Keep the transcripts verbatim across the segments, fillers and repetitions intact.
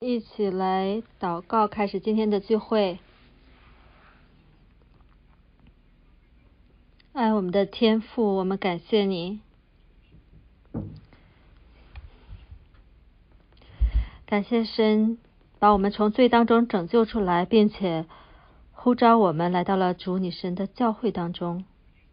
一起来祷告，开始今天的聚会。爱我们的天父，我们感谢你，感谢神把我们从罪当中拯救出来，并且呼召我们来到了主你神的教会当中。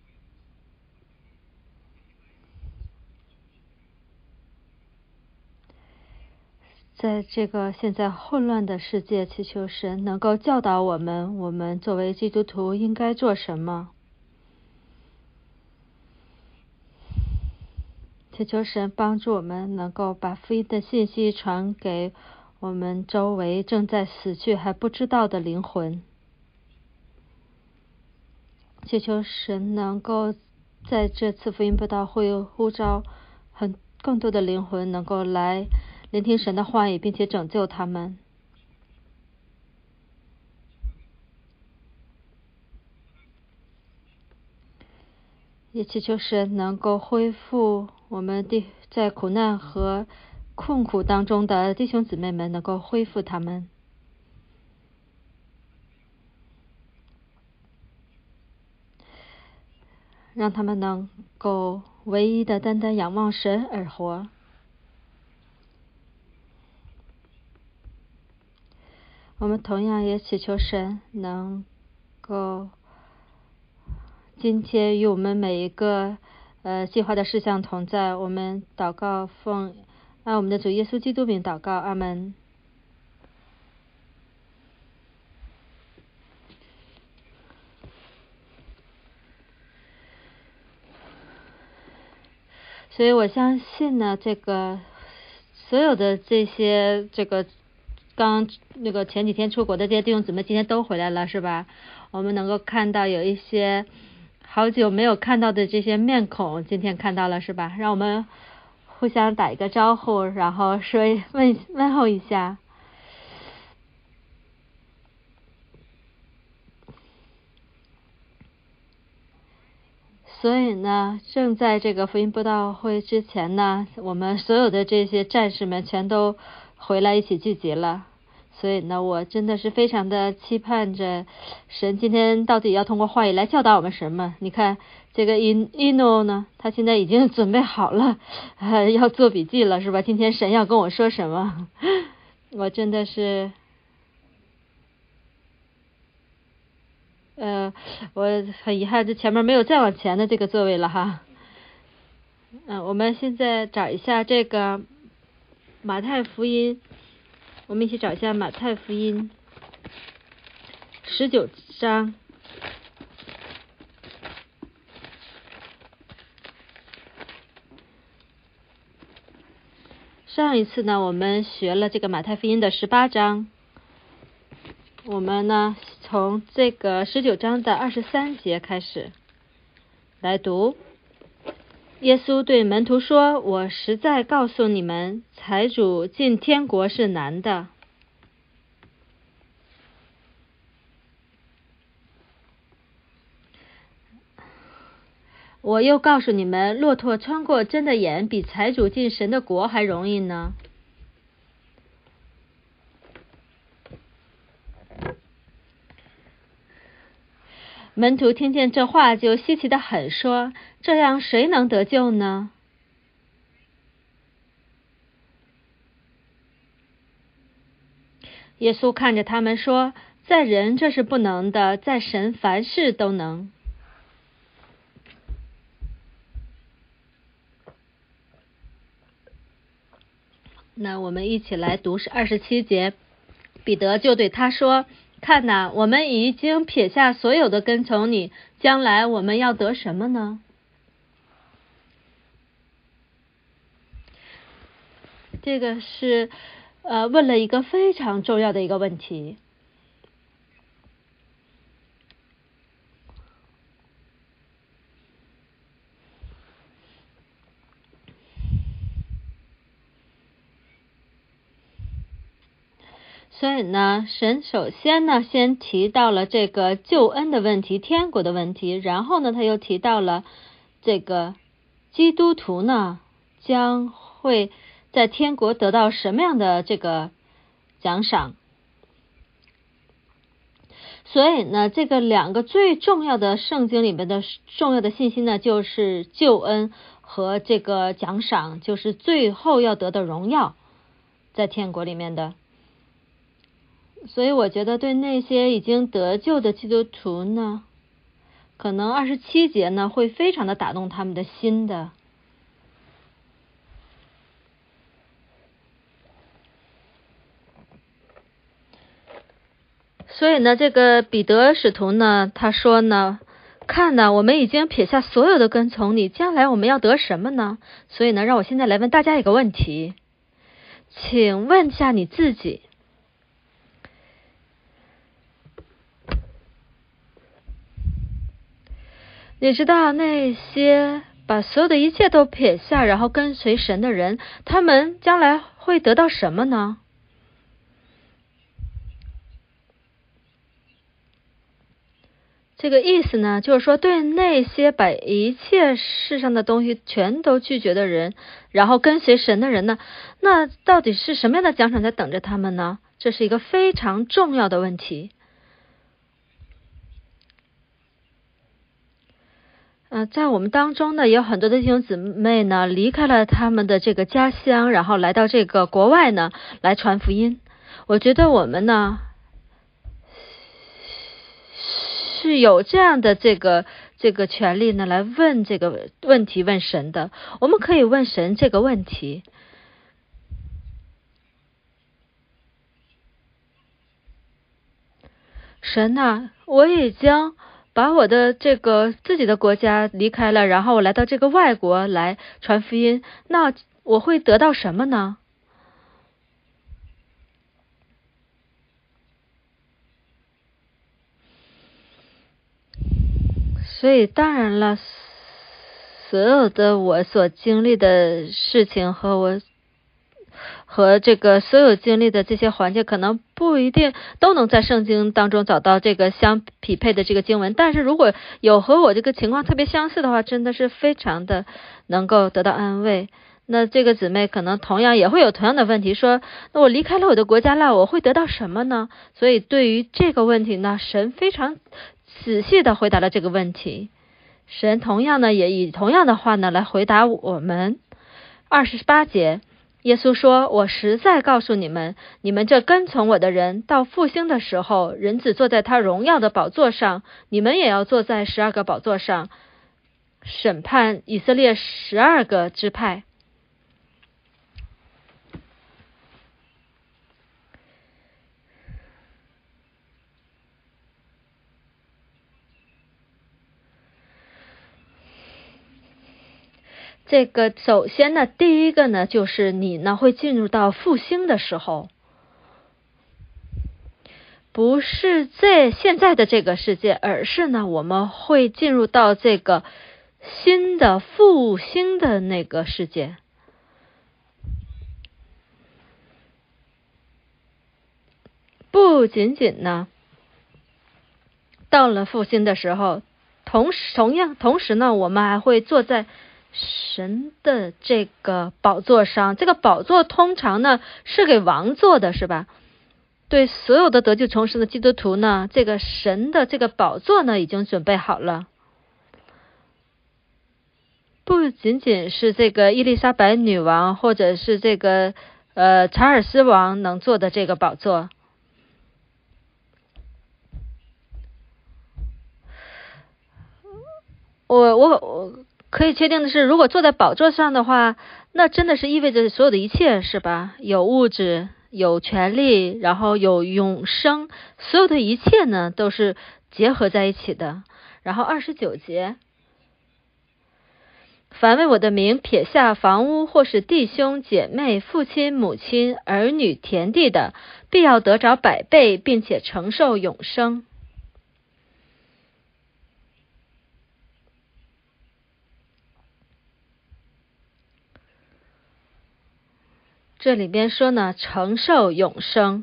在这个现在混乱的世界，祈求神能够教导我们，我们作为基督徒应该做什么。祈求神帮助我们能够把福音的信息传给我们周围正在死去还不知道的灵魂。祈求神能够在这次福音布道会呼召很更多的灵魂能够来聆听神的话语，并且拯救他们。也祈求神能够恢复我们的在苦难和困苦当中的弟兄姊妹们，能够恢复他们，让他们能够唯一的单单仰望神而活。我们同样也祈求神能够今天与我们每一个呃计划的事项同在。我们祷告奉按我们的主耶稣基督名祷告，阿们。所以我相信呢，这个所有的这些这个刚那个前几天出国的这些弟兄姊妹今天都回来了，是吧？我们能够看到有一些好久没有看到的这些面孔，今天看到了，是吧？让我们互相打一个招呼，然后说问问候一下。所以呢，正在这个福音布道会之前呢，我们所有的这些战士们全都回来一起聚集了。所以呢，我真的是非常的期盼着神今天到底要通过话语来教导我们什么。你看这个伊伊诺呢，他现在已经准备好了，呃，要做笔记了，是吧？今天神要跟我说什么？我真的是，呃，我很遗憾，这前面没有再往前的这个座位了哈。嗯、呃，我们现在找一下这个马太福音。我们一起找一下马太福音十九章。上一次呢，我们学了这个马太福音的十八章，我们呢从这个十九章的二十三节开始来读。耶稣对门徒说：“我实在告诉你们，财主进天国是难的。我又告诉你们，骆驼穿过针的眼，比财主进神的国还容易呢。”门徒听见这话就稀奇的很，说：“这样谁能得救呢？”耶稣看着他们说：“在人这是不能的，在神凡事都能。”那我们一起来读二十七节。彼得就对他说：“看哪，我们已经撇下所有的跟从你，将来我们要得什么呢？”这个是呃问了一个非常重要的一个问题。所以呢，神首先呢，先提到了这个救恩的问题，天国的问题，然后呢，他又提到了这个基督徒呢，将会在天国得到什么样的这个奖赏。所以呢，这个两个最重要的圣经里面的重要的信息呢，就是救恩和这个奖赏，就是最后要得的荣耀，在天国里面的。所以我觉得对那些已经得救的基督徒呢，可能二十七节呢会非常的打动他们的心的。所以呢，这个彼得使徒呢，他说呢，看呢，我们已经撇下所有的跟从你，将来我们要得什么呢？所以呢，让我现在来问大家一个问题，请问下你自己，你知道那些把所有的一切都撇下，然后跟随神的人，他们将来会得到什么呢？这个意思呢，就是说对那些把一切世上的东西全都拒绝的人，然后跟随神的人呢，那到底是什么样的奖赏在等着他们呢？这是一个非常重要的问题。呃，在我们当中呢，也有很多的弟兄姊妹呢，离开了他们的这个家乡，然后来到这个国外呢，来传福音。我觉得我们呢，是有这样的这个这个权利呢，来问这个问题，问神的。我们可以问神这个问题：神啊，我已经把我的这个自己的国家离开了，然后我来到这个外国来传福音，那我会得到什么呢？所以当然了，所有的我所经历的事情和我和这个所有经历的这些环境，可能不一定都能在圣经当中找到这个相匹配的这个经文，但是如果有和我这个情况特别相似的话，真的是非常的能够得到安慰。那这个姊妹可能同样也会有同样的问题，说那我离开了我的国家了，我会得到什么呢？所以对于这个问题呢，神非常仔细的回答了这个问题。神同样呢也以同样的话呢来回答我们。二十八节，耶稣说，我实在告诉你们，你们这跟从我的人，到复兴的时候，人子坐在他荣耀的宝座上，你们也要坐在十二个宝座上，审判以色列十二个支派。这个首先呢，第一个呢，就是你呢会进入到复兴的时候，不是在现在的这个世界，而是呢我们会进入到这个新的复兴的那个世界。不仅仅呢，到了复兴的时候，同时同样同时呢，我们还会坐在神的这个宝座上。这个宝座通常呢是给王坐的，是吧？对所有的得救重生的基督徒呢，这个神的这个宝座呢已经准备好了。不仅仅是这个伊丽莎白女王或者是这个呃查尔斯王能坐的这个宝座。我我我可以确定的是，如果坐在宝座上的话，那真的是意味着所有的一切，是吧？有物质，有权利，然后有永生，所有的一切呢都是结合在一起的。然后二十九节，凡为我的名撇下房屋或是弟兄姐妹、父亲母亲、儿女田地的，必要得着百倍，并且承受永生。这里边说呢，承受永生。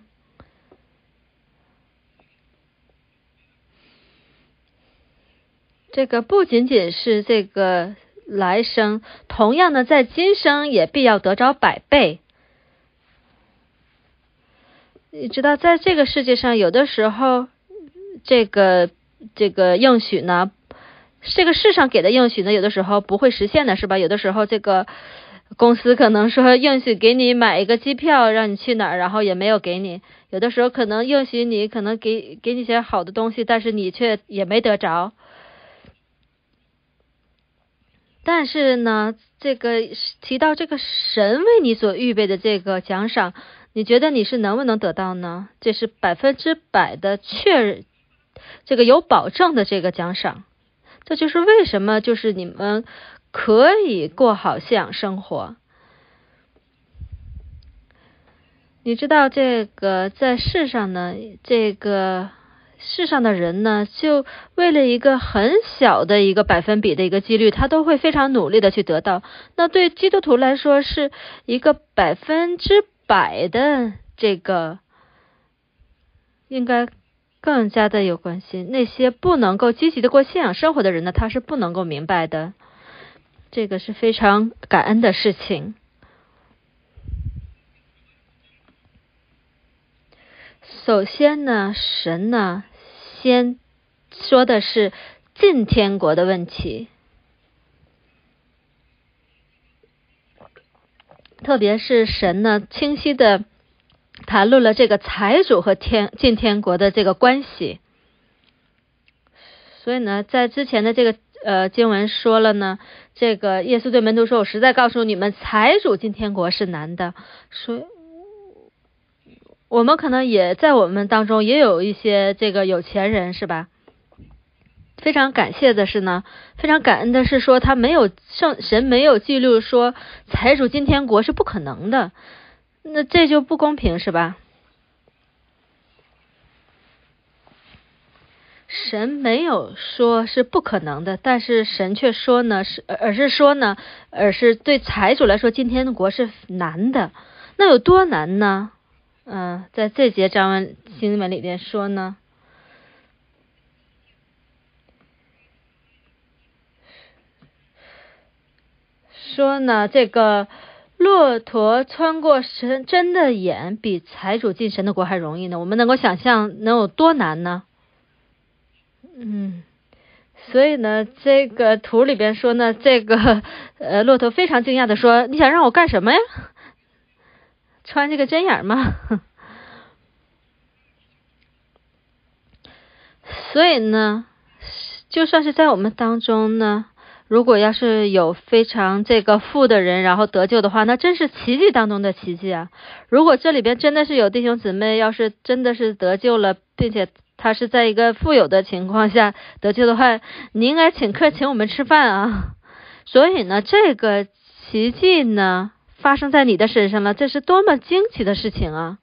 这个不仅仅是这个来生，同样呢，在今生也必要得着百倍。 你知道在这个世界上有的时候这个这个应许呢，这个世上给的应许呢有的时候不会实现的是吧？有的时候这个公司可能说应许给你买一个机票让你去哪儿，然后也没有给你。有的时候可能应许你可能给给你些好的东西，但是你却也没得着。但是呢这个提到这个神为你所预备的这个奖赏，你觉得你是能不能得到呢？这是百分之百的确认，这个有保证的这个奖赏。这就是为什么就是你们可以过好信仰生活。你知道这个在世上呢，这个世上的人呢，就为了一个很小的一个百分比的一个几率，他都会非常努力的去得到。那对基督徒来说是一个百分之百的这个应该更加的有关系。那些不能够积极的过信仰生活的人呢，他是不能够明白的。这个是非常感恩的事情。首先呢，神呢先说的是进天国的问题，特别是神呢清晰的谈论了这个财主和天进天国的这个关系。所以呢在之前的这个呃经文说了呢，这个耶稣对门徒说，我实在告诉你们，财主进天国是难的。所以我们可能也在我们当中也有一些这个有钱人是吧？非常感谢的是呢，非常感恩的是说他没有圣神没有记录说财主进天国是不可能的，那这就不公平是吧？神没有说是不可能的，但是神却说呢是而是说呢而是对财主来说进天国是难的。那有多难呢？嗯、呃，在这节章文经文里边说呢，说呢这个骆驼穿过神针的眼比财主进神的国还容易呢。我们能够想象能有多难呢？嗯，所以呢这个图里边说呢，这个呃骆驼非常惊讶的说，你想让我干什么呀？穿这个针眼吗？所以呢就算是在我们当中呢，如果要是有非常这个富的人然后得救的话，那真是奇迹当中的奇迹啊。如果这里边真的是有弟兄姊妹要是真的是得救了，并且他是在一个富有的情况下得救的话，你应该请客请我们吃饭啊。所以呢这个奇迹呢发生在你的身上了，这是多么惊奇的事情啊。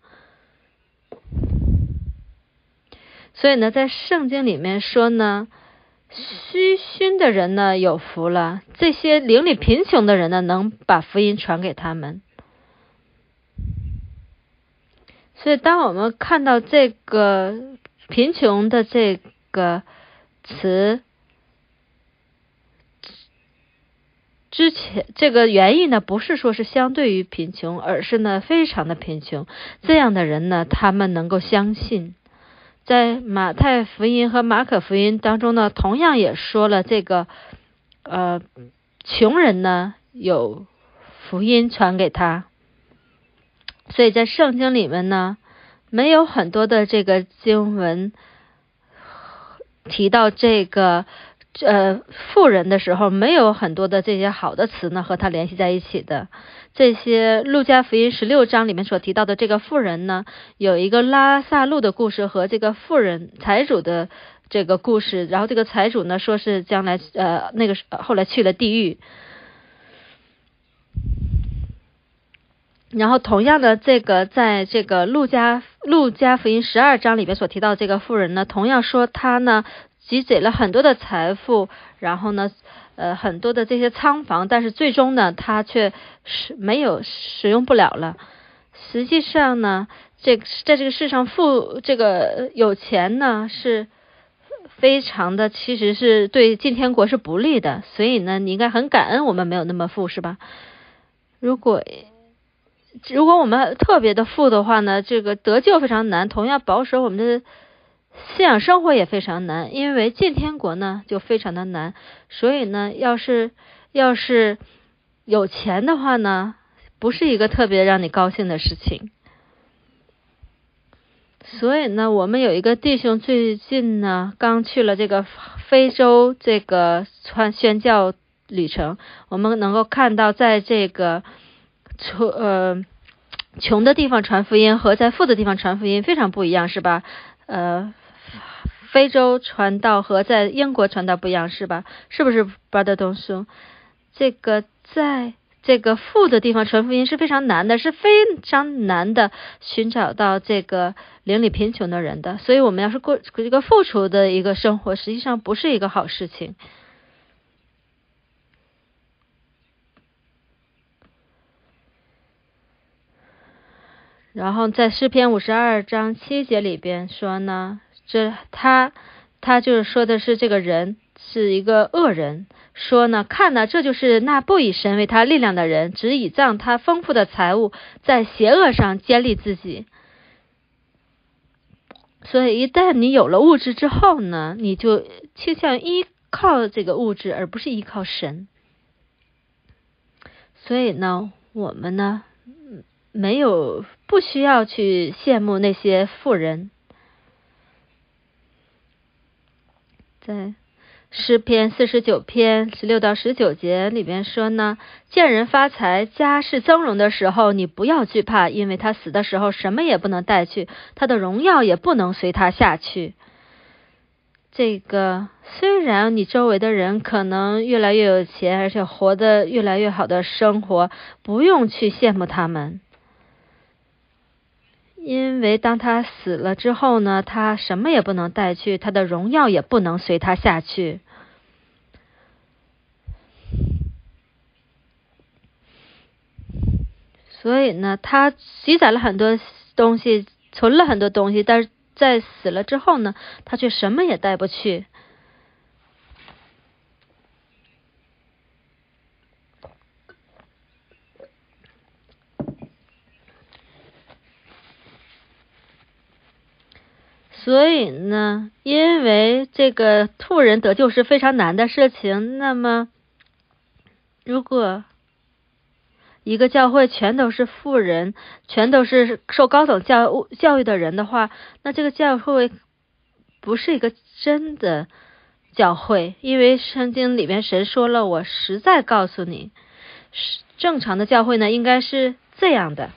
所以呢在圣经里面说呢，虚心的人呢有福了，这些灵里贫穷的人呢能把福音传给他们。所以当我们看到这个贫穷的这个词之前，这个原意呢不是说是相对于贫穷，而是呢非常的贫穷，这样的人呢他们能够相信。在马太福音和马可福音当中呢，同样也说了这个呃穷人呢有福音传给他。所以在圣经里面呢没有很多的这个经文提到这个呃富人的时候，没有很多的这些好的词呢和他联系在一起的。这些路加福音十六章里面所提到的这个富人呢，有一个拉萨路的故事和这个富人财主的这个故事，然后这个财主呢说是将来呃那个后来去了地狱。然后同样的这个在这个路加路加福音十二章里面所提到的这个富人呢，同样说他呢积累了很多的财富，然后呢呃很多的这些仓房，但是最终呢他却是没有使用不了了。实际上呢这个在这个世上富这个有钱呢是非常的，其实是对进天国是不利的。所以呢你应该很感恩我们没有那么富是吧？如果如果我们特别的富的话呢，这个得救非常难，同样保守我们的信仰生活也非常难，因为进天国呢就非常的难。所以呢，要是要是有钱的话呢，不是一个特别让你高兴的事情。所以呢，我们有一个弟兄最近呢刚去了这个非洲这个传宣教旅程，我们能够看到在这个穷呃穷的地方传福音和在富的地方传福音非常不一样，是吧？呃，非洲传道和在英国传道不一样，是吧？是不是 Brother 东叔？这个在这个富的地方传福音是非常难的，是非常难的寻找到这个邻里贫穷的人的，所以我们要是过一个富足的一个生活，实际上不是一个好事情。然后在诗篇五十二章七节里边说呢，这他他就是说的是这个人是一个恶人，说呢，看呢，这就是那不以神为他力量的人，只倚仗他丰富的财物，在邪恶上坚立自己。所以一旦你有了物质之后呢，你就倾向依靠这个物质，而不是依靠神。所以呢，我们呢没有不需要去羡慕那些富人。在诗篇四十九篇十六到十九节里边说呢，见人发财家世增荣的时候，你不要惧怕，因为他死的时候什么也不能带去，他的荣耀也不能随他下去。这个虽然你周围的人可能越来越有钱，而且活得越来越好的生活，不用去羡慕他们，因为当他死了之后呢，他什么也不能带去，他的荣耀也不能随他下去。所以呢，他积攒了很多东西，存了很多东西，但是在死了之后呢，他却什么也带不去。所以呢，因为这个富人得救是非常难的事情，那么如果一个教会全都是富人，全都是受高等教教育的人的话，那这个教会不是一个真的教会，因为圣经里面神说了，我实在告诉你，正常的教会呢应该是这样的。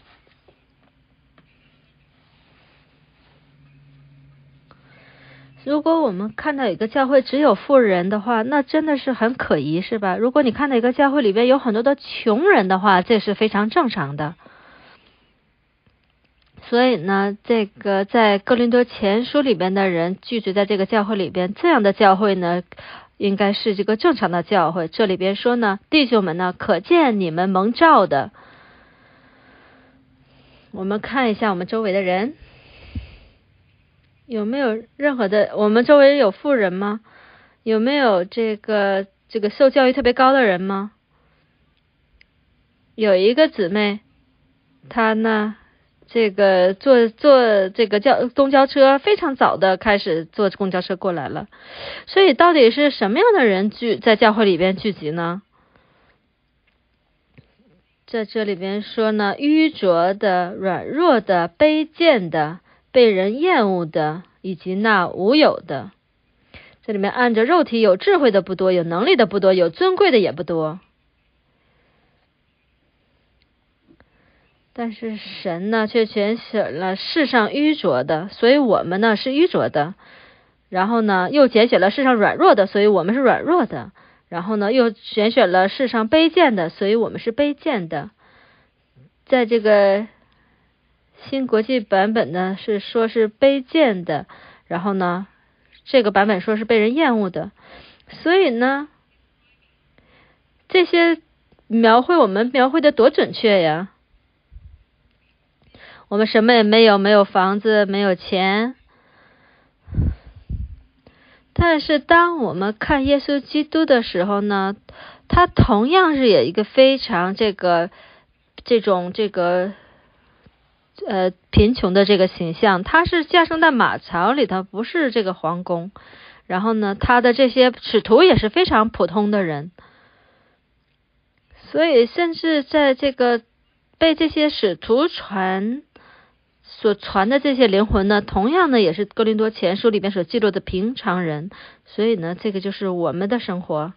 如果我们看到一个教会只有富人的话，那真的是很可疑，是吧？如果你看到一个教会里边有很多的穷人的话，这是非常正常的。所以呢，这个在哥林多前书里边的人聚集在这个教会里边，这样的教会呢应该是这个正常的教会。这里边说呢，弟兄们呢，可见你们蒙召的。我们看一下我们周围的人，有没有任何的，我们周围有富人吗？有没有这个这个受教育特别高的人吗？有一个姊妹，她呢这个坐坐这个叫公交车，非常早的开始坐公交车过来了。所以到底是什么样的人聚在教会里边聚集呢？在这里边说呢，愚拙的、软弱的、卑贱的、被人厌恶的，以及那无有的。这里面按着肉体有智慧的不多，有能力的不多，有尊贵的也不多。但是神呢却拣选了世上愚拙的，所以我们呢是愚拙的。然后呢又拣选了世上软弱的，所以我们是软弱的。然后呢又选选了世上卑贱的，所以我们是卑贱的。在这个新国际版本呢是说是卑贱的，然后呢这个版本说是被人厌恶的。所以呢这些描绘我们描绘的多准确呀。我们什么也没有，没有房子，没有钱。但是当我们看耶稣基督的时候呢，他同样是有一个非常这个这种这个呃贫穷的这个形象，他是降生在马槽里头，不是这个皇宫。然后呢，他的这些使徒也是非常普通的人，所以甚至在这个被这些使徒传所传的这些灵魂呢，同样呢也是哥林多前书里面所记录的平常人。所以呢，这个就是我们的生活。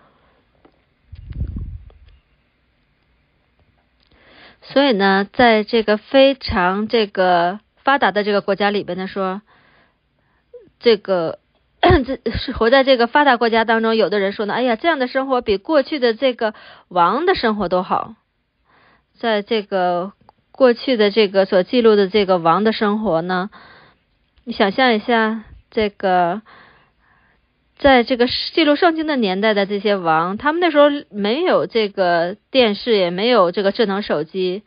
所以呢，在这个非常这个发达的这个国家里边呢，说这个这是活在这个发达国家当中，有的人说呢，哎呀，这样的生活比过去的这个王的生活都好。在这个过去的这个所记录的这个王的生活呢，你想象一下，这个在这个记录圣经的年代的这些王，他们那时候没有这个电视，也没有这个智能手机，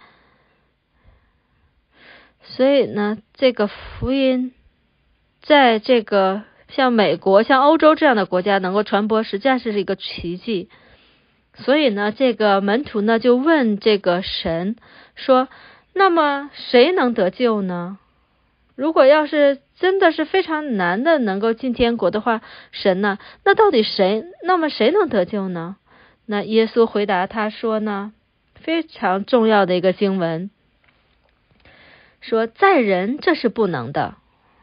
所以呢，这个福音在这个像美国、像欧洲这样的国家能够传播，实在是一个奇迹。所以呢，这个门徒呢就问这个神说，那么谁能得救呢？如果要是真的是非常难的能够进天国的话，神呢，那到底谁，那么谁能得救呢？那耶稣回答他说呢，非常重要的一个经文，说在人这是不能的。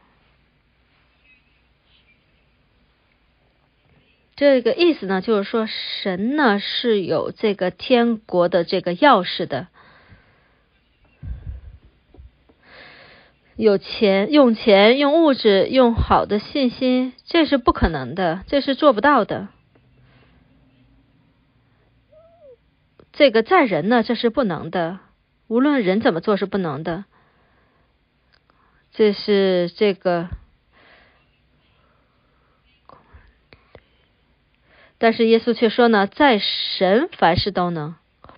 这个意思呢，就是说神呢是有这个天国的这个钥匙的。有钱，用钱，用物质，用好的信心，这是不可能的，这是做不到的。这个在人呢，这是不能的，无论人怎么做是不能的。这是这个，但是耶稣却说呢，在神凡事都能。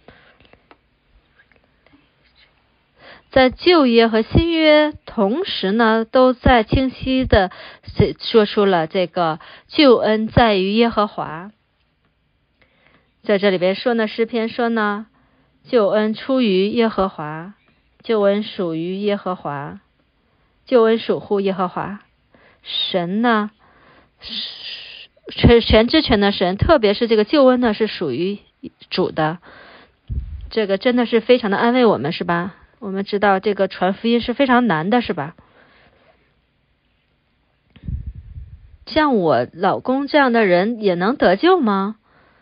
在旧约和新约同时呢，都在清晰的说出了这个救恩在于耶和华。在这里边说呢，诗篇说呢，救恩出于耶和华，救恩属于耶和华，救恩属乎耶和华。神呢，全全知全的神，特别是这个救恩呢，是属于主的。这个真的是非常的安慰我们，是吧？我们知道这个传福音是非常难的，是吧？像我老公这样的人也能得救吗？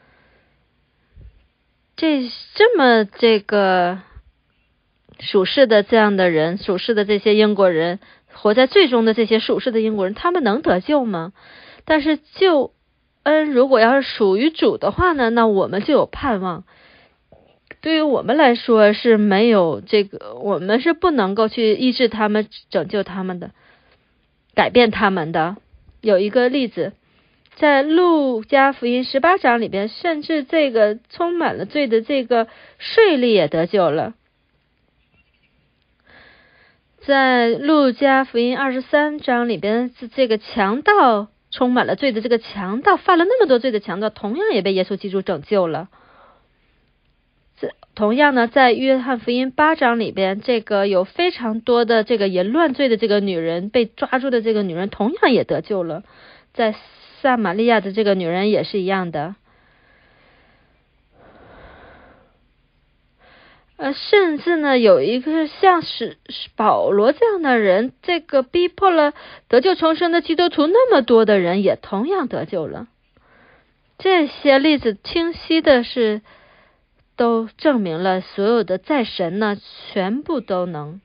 这这么这个属世的这样的人，属世的这些英国人，活在最终的这些属世的英国人，他们能得救吗？但是救恩如果要是属于主的话呢，那我们就有盼望。对于我们来说是没有这个，我们是不能够去医治他们、拯救他们的、改变他们的。有一个例子，在路加福音十八章里边，甚至这个充满了罪的这个税吏也得救了。在路加福音二十三章里边，这个强盗充满了罪的这个强盗，犯了那么多罪的强盗，同样也被耶稣基督拯救了。同样呢，在约翰福音八章里边，这个有非常多的这个淫乱罪的这个女人被抓住的这个女人，同样也得救了。在撒玛利亚的这个女人也是一样的。呃，甚至呢，有一个像是保罗这样的人，这个逼迫了得救重生的基督徒那么多的人，也同样得救了。这些例子清晰的是都证明了所有的在神呢，全部都能，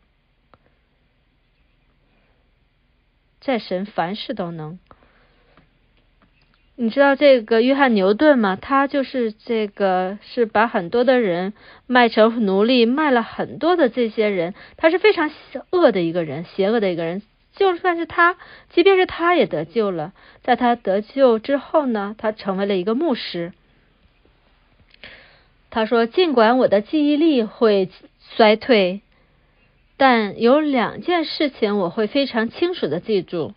在神凡事都能。你知道这个约翰牛顿吗？他就是这个是把很多的人卖成奴隶，卖了很多的这些人，他是非常恶的一个人，邪恶的一个人。就算是他，即便是他也得救了。在他得救之后呢，他成为了一个牧师。他说，尽管我的记忆力会衰退，但有两件事情我会非常清楚的记住。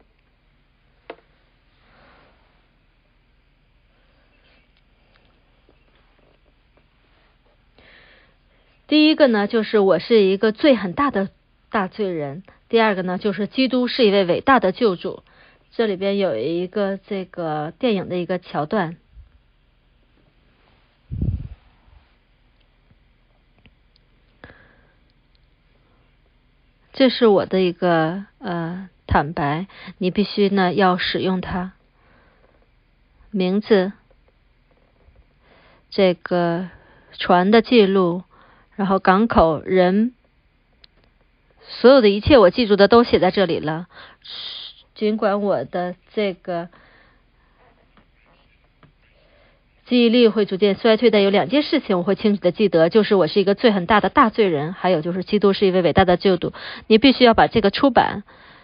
第一个呢，就是我是一个罪很大的大罪人，第二个呢就是基督是一位伟大的救主。这里边有一个这个电影的一个桥段，这是我的一个呃坦白，你必须呢要使用它。名字，这个船的记录，然后港口人，所有的一切我记住的都写在这里了。尽管我的这个记忆力会逐渐衰退，但有两件事情我会清楚的记得，就是我是一个罪很大的大罪人，还有就是基督是一位伟大的救主。你必须要把这个出版，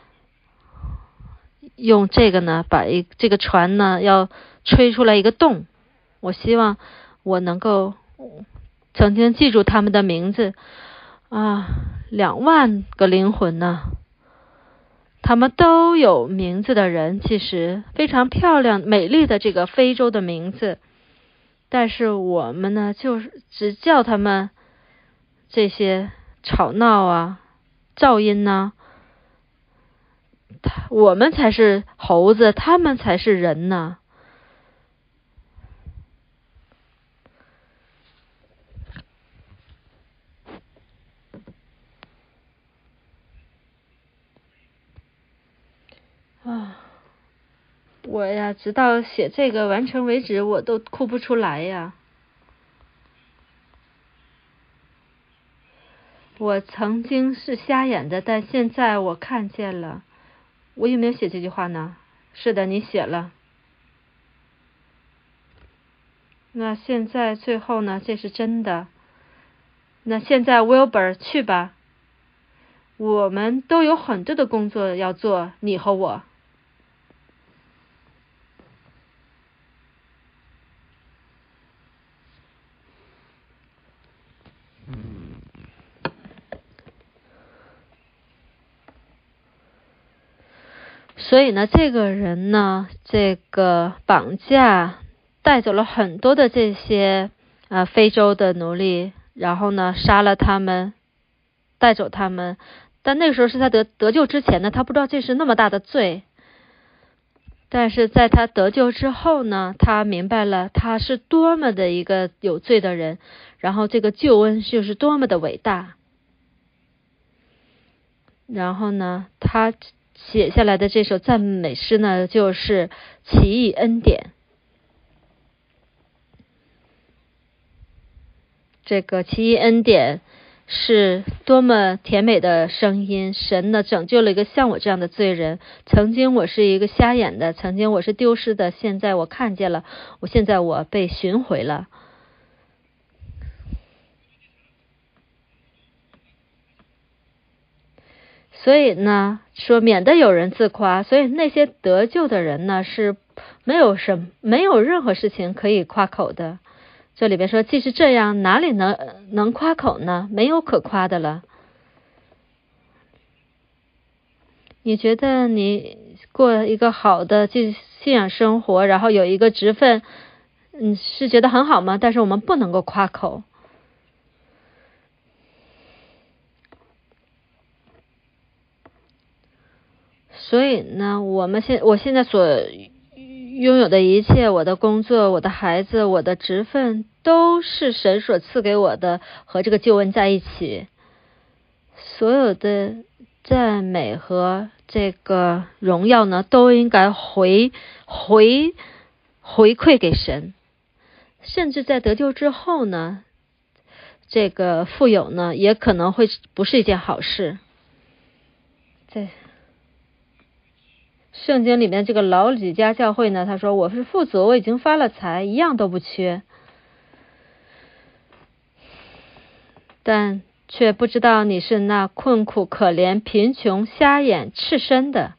用这个呢把一这个船呢要吹出来一个洞。我希望我能够曾经记住他们的名字啊，两万个灵魂呢，他们都有名字的人，其实非常漂亮美丽的这个非洲的名字，但是我们呢就是只叫他们这些吵闹啊噪音呢、啊，我们才是猴子，他们才是人呢。啊，我呀直到写这个完成为止我都哭不出来呀。我曾经是瞎眼的，但现在我看见了。我有没有写这句话呢？是的，你写了。那现在最后呢，这是真的。那现在 Wilbur 去吧，我们都有很多的工作要做，你和我。所以呢，这个人呢，这个绑架带走了很多的这些呃非洲的奴隶，然后呢杀了他们，带走他们。但那个时候是他得得救之前呢，他不知道这是那么大的罪。但是在他得救之后呢，他明白了他是多么的一个有罪的人，然后这个救恩就是多么的伟大。然后呢，他写下来的这首赞美诗呢，就是奇异恩典。这个奇异恩典是多么甜美的声音，神呢拯救了一个像我这样的罪人。曾经我是一个瞎眼的，曾经我是丢失的，现在我看见了，我现在我被寻回了。所以呢，说免得有人自夸，所以那些得救的人呢，是没有什么没有任何事情可以夸口的。这里边说，既是这样，哪里能能夸口呢？没有可夸的了。你觉得你过一个好的信仰生活，然后有一个职分，嗯，是觉得很好吗？但是我们不能够夸口。所以呢，我们现我现在所拥有的一切，我的工作，我的孩子，我的职分，都是神所赐给我的，和这个救恩在一起。所有的赞美和这个荣耀呢，都应该回回回馈给神。甚至在得救之后呢，这个富有呢，也可能会不是一件好事。在圣经里面这个老几家教会呢，他说我是富足，我已经发了财，一样都不缺，但却不知道你是那困苦可怜贫穷瞎眼赤身的。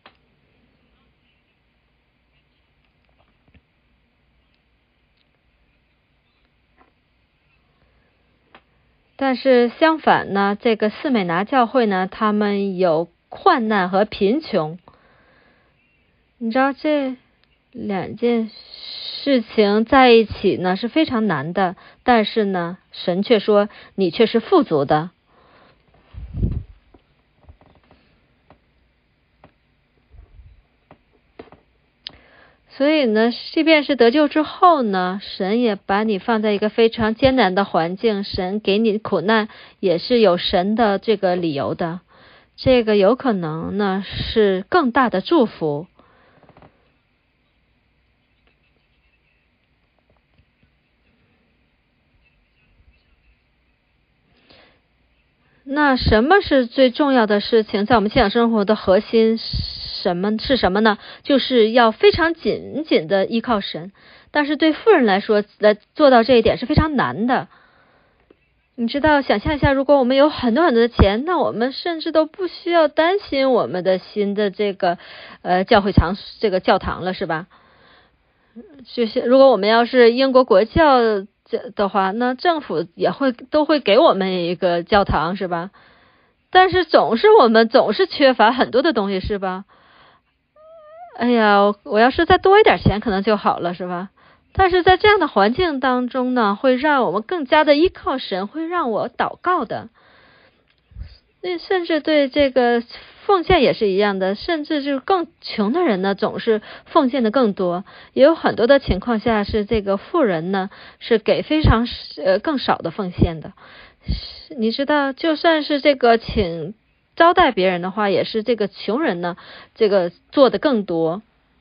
但是相反呢，这个四美拿教会呢，他们有患难和贫穷。你知道这两件事情在一起呢是非常难的，但是呢，神却说你却是富足的。 所以呢，即便是得救之后呢，神也把你放在一个非常艰难的环境，神给你苦难也是有神的这个理由的，这个有可能呢是更大的祝福。那什么是最重要的事情？在我们信仰生活的核心什么是什么呢？就是要非常紧紧的依靠神。但是对富人来说，来做到这一点是非常难的。你知道，想象一下，如果我们有很多很多的钱，那我们甚至都不需要担心我们的新的这个呃教会堂这个教堂了，是吧？就是如果我们要是英国国教的话，那政府也会都会给我们一个教堂，是吧？但是总是我们总是缺乏很多的东西，是吧？哎呀，我要是再多一点钱可能就好了，是吧？但是在这样的环境当中呢，会让我们更加的依靠神，会让我祷告的。甚至对这个奉献也是一样的，甚至就是更穷的人呢，总是奉献的更多。也有很多的情况下是这个富人呢，是给非常呃更少的奉献的。你知道，就算是这个请招待别人的话，也是这个穷人呢，这个做的更多。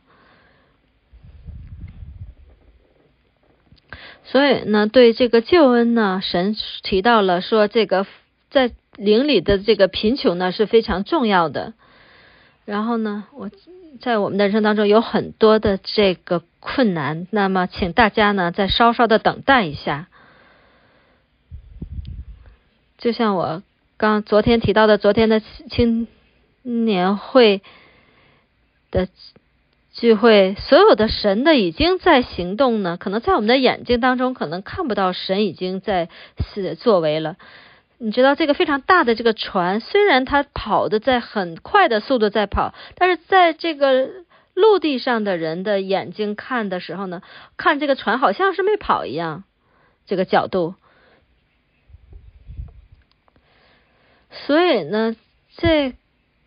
所以呢，对这个救恩呢，神提到了说，这个在灵里的这个贫穷呢是非常重要的。然后呢，我在我们的人生当中有很多的这个困难，那么请大家呢再稍稍的等待一下。就像我刚昨天提到的，昨天的青年会的聚会，所有的神的已经在行动呢，可能在我们的眼睛当中可能看不到神已经在作为了。你知道这个非常大的这个船，虽然它跑的在很快的速度在跑，但是在这个陆地上的人的眼睛看的时候呢，看这个船好像是没跑一样，这个角度。所以呢，这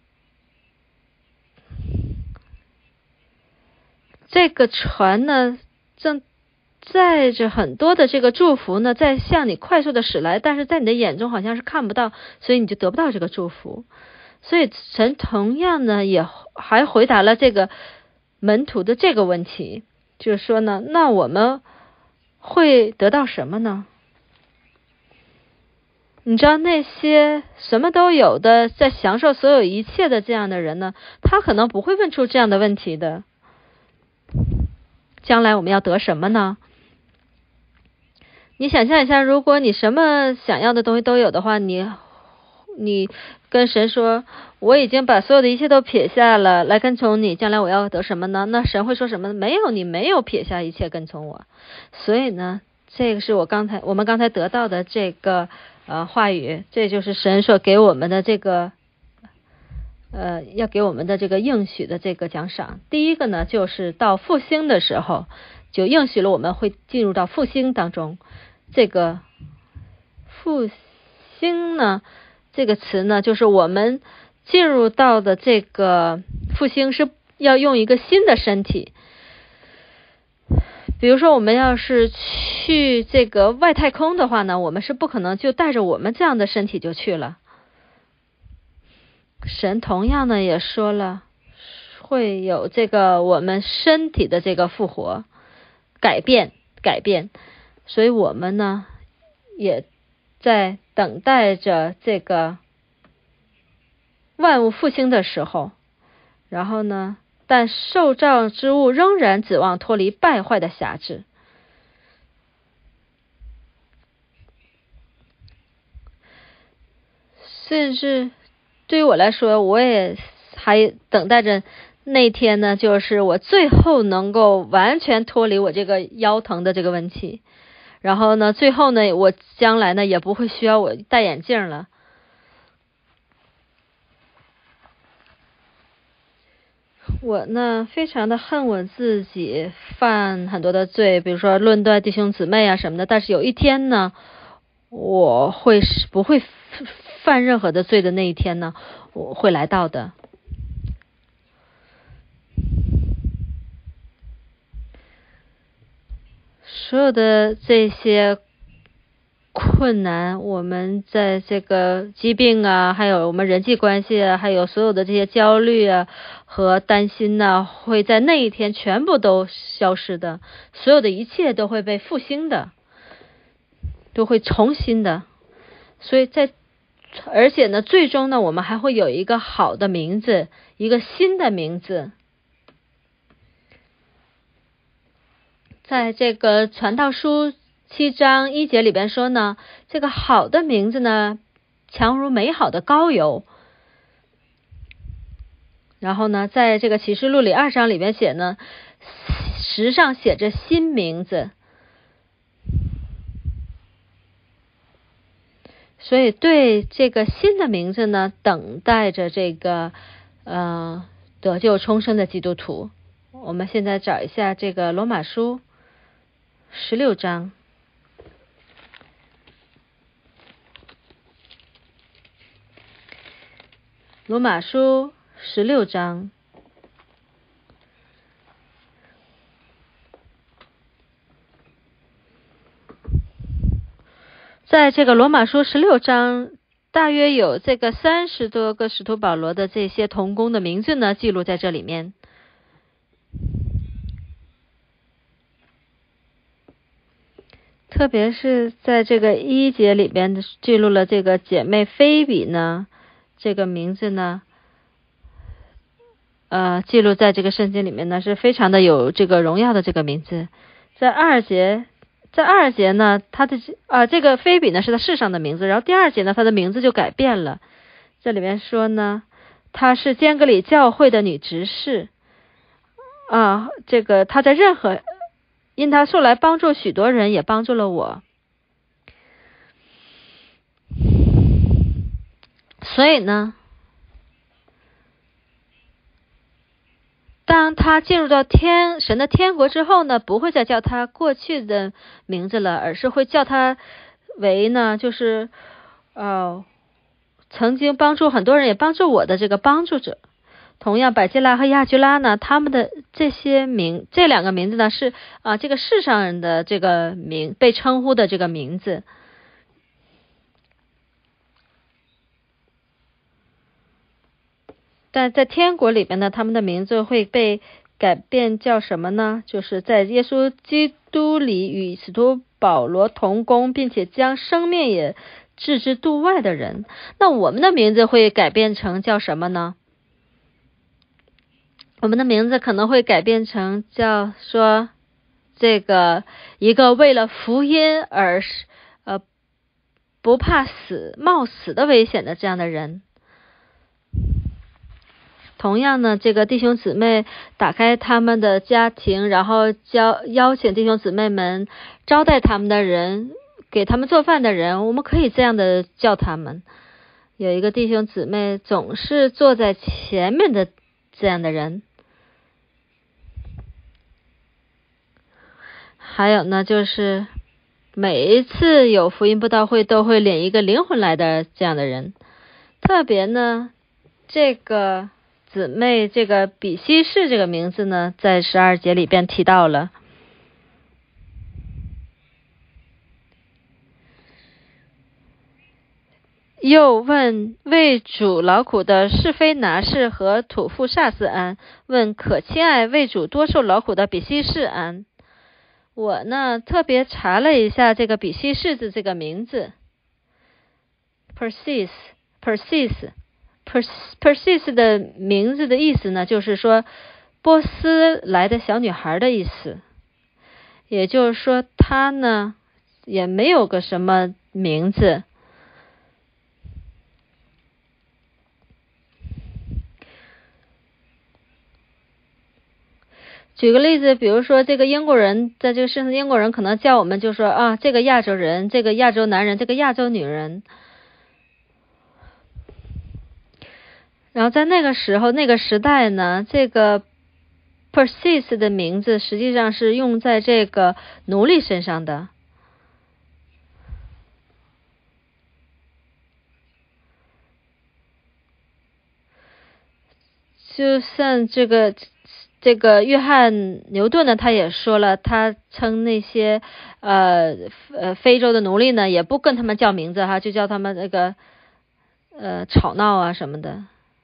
这个船呢，正载着很多的这个祝福呢，在向你快速的驶来，但是在你的眼中好像是看不到，所以你就得不到这个祝福。所以神同样呢，也还回答了这个门徒的这个问题，就是说呢，那我们会得到什么呢？你知道那些什么都有的，在享受所有一切的这样的人呢，他可能不会问出这样的问题的。将来我们要得什么呢？你想象一下，如果你什么想要的东西都有的话，你你跟神说，我已经把所有的一切都撇下了，来跟从你，将来我要得什么呢？那神会说什么？没有，你没有撇下一切跟从我。所以呢，这个是我刚才我们刚才得到的这个呃话语，这就是神所给我们的这个呃要给我们的这个应许的这个奖赏。第一个呢，就是到复兴的时候，就应许了我们会进入到复兴当中。这个复兴呢，这个词呢，就是我们进入到的这个复兴是要用一个新的身体。比如说我们要是去这个外太空的话呢，我们是不可能就带着我们这样的身体就去了。神同样呢也说了，会有这个我们身体的这个复活改变改变。所以我们呢也在等待着这个万物复兴的时候，然后呢，但受造之物仍然指望脱离败坏的辖制。甚至对于我来说，我也还等待着那天呢，就是我最后能够完全脱离我这个腰疼的这个问题。然后呢，最后呢，我将来呢也不会需要我戴眼镜了。我呢非常的恨我自己犯很多的罪，比如说论断弟兄姊妹啊什么的，但是有一天呢，我会不会犯任何的罪的那一天呢，我会来到的。 所有的这些困难，我们在这个疾病啊，还有我们人际关系啊，还有所有的这些焦虑啊和担心呢、啊，会在那一天全部都消失的，所有的一切都会被复兴的，都会重新的。所以在而且呢，最终呢，我们还会有一个好的名字，一个新的名字。在这个传道书七章一节里边说呢，这个好的名字呢，强如美好的膏油。然后呢，在这个启示录里二章里边写呢，石上写着新名字。所以对这个新的名字呢，等待着这个呃得救重生的基督徒。我们现在找一下这个罗马书十六章。罗马书十六章，在这个罗马书十六章，大约有这个三十多个使徒保罗的这些同工的名字呢，记录在这里面。特别是在这个一节里边记录了这个姐妹菲比呢，这个名字呢，呃，记录在这个圣经里面呢，是非常的有这个荣耀的这个名字。在二节，在二节呢，他的啊、呃、这个菲比呢是他世上的名字，然后第二节呢，他的名字就改变了。这里面说呢，她是坚格里教会的女执事啊，这个她在任何因她素来帮助许多人，也帮助了我。所以呢，当他进入到天神的天国之后呢，不会再叫他过去的名字了，而是会叫他为呢，就是呃，曾经帮助很多人，也帮助我的这个帮助者。同样，百基拉和亚居拉呢，他们的这些名，这两个名字呢，是啊、呃，这个世上人的这个名被称呼的这个名字。但在天国里边呢，他们的名字会被改变叫什么呢？就是在耶稣基督里与使徒保罗同工，并且将生命也置之度外的人。那我们的名字会改变成叫什么呢？我们的名字可能会改变成叫说这个一个为了福音而呃不怕死冒死的危险的这样的人。同样呢，这个弟兄姊妹打开他们的家庭，然后邀邀请弟兄姊妹们招待他们的人，给他们做饭的人，我们可以这样的叫他们。有一个弟兄姊妹总是坐在前面的这样的人。还有呢，就是每一次有福音布道会都会领一个灵魂来的这样的人。特别呢，这个姊妹这个比西士这个名字呢，在十二节里边提到了。又问为主劳苦的是非拿士和土父萨斯安，问可亲爱为主多受劳苦的比西士安。我呢特别查了一下这个比西士的这个名字 Persis Persis Persis 的名字的意思呢，就是说波斯来的小女孩的意思。也就是说她呢也没有个什么名字。举个例子，比如说这个英国人，在这个世上的英国人可能叫我们就说啊，这个亚洲人，这个亚洲男人，这个亚洲女人。然后在那个时候那个时代呢，这个 Persis 的名字实际上是用在这个奴隶身上的。就像这个这个约翰牛顿呢，他也说了，他称那些呃呃非洲的奴隶呢，也不跟他们叫名字哈，就叫他们那个呃吵闹啊什么的。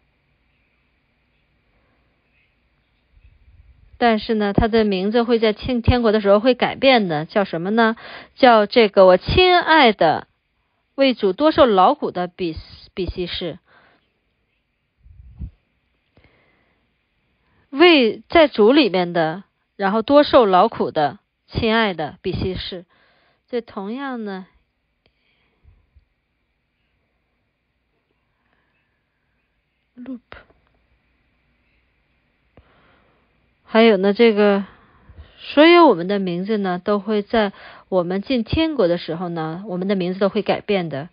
但是呢，他的名字会在天天国的时候会改变的，叫什么呢？叫这个我亲爱的为主多受劳苦的比比西士。为在主里面的，然后多受劳苦的亲爱的比西士。这同样呢，loop， 还有呢，这个所有我们的名字呢，都会在我们进天国的时候呢，我们的名字都会改变的。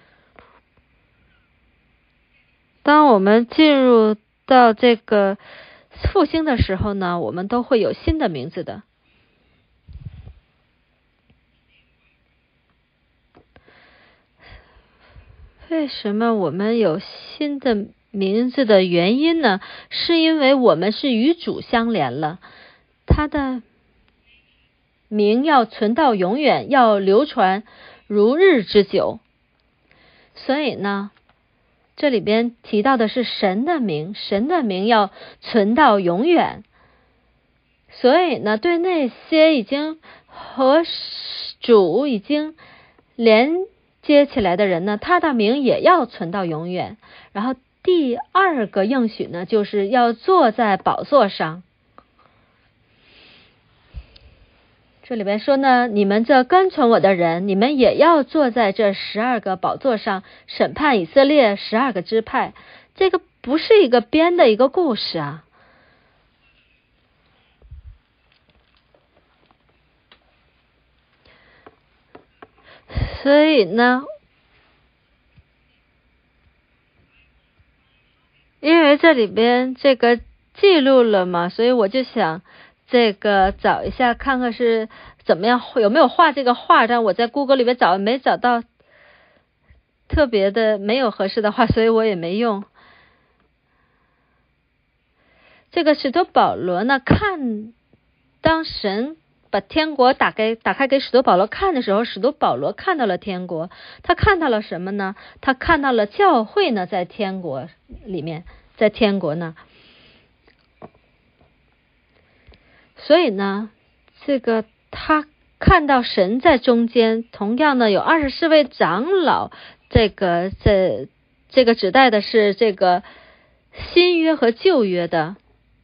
当我们进入到这个复兴的时候呢，我们都会有新的名字的。为什么我们有新的名字的原因呢？是因为我们是与主相连了，他的名要存到永远，要流传如日之久。所以呢，这里边提到的是神的名，神的名要存到永远。所以呢，对那些已经和主已经连接起来的人呢，他的名也要存到永远。然后第二个应许呢，就是要坐在宝座上。这里边说呢，你们这跟从我的人，你们也要坐在这十二个宝座上，审判以色列十二个支派。这个不是一个编的一个故事啊。所以呢，因为这里边这个记录了嘛，所以我就想这个找一下看看是怎么样，有没有画这个画，但我在 Google 里面找没找到特别的没有合适的画，所以我也没用。这个使徒保罗呢，看当神把天国打开打开给使徒保罗看的时候，使徒保罗看到了天国。他看到了什么呢？他看到了教会呢，在天国里面，在天国呢。所以呢，这个他看到神在中间，同样呢有二十四位长老，这个这这个指代的是这个新约和旧约的。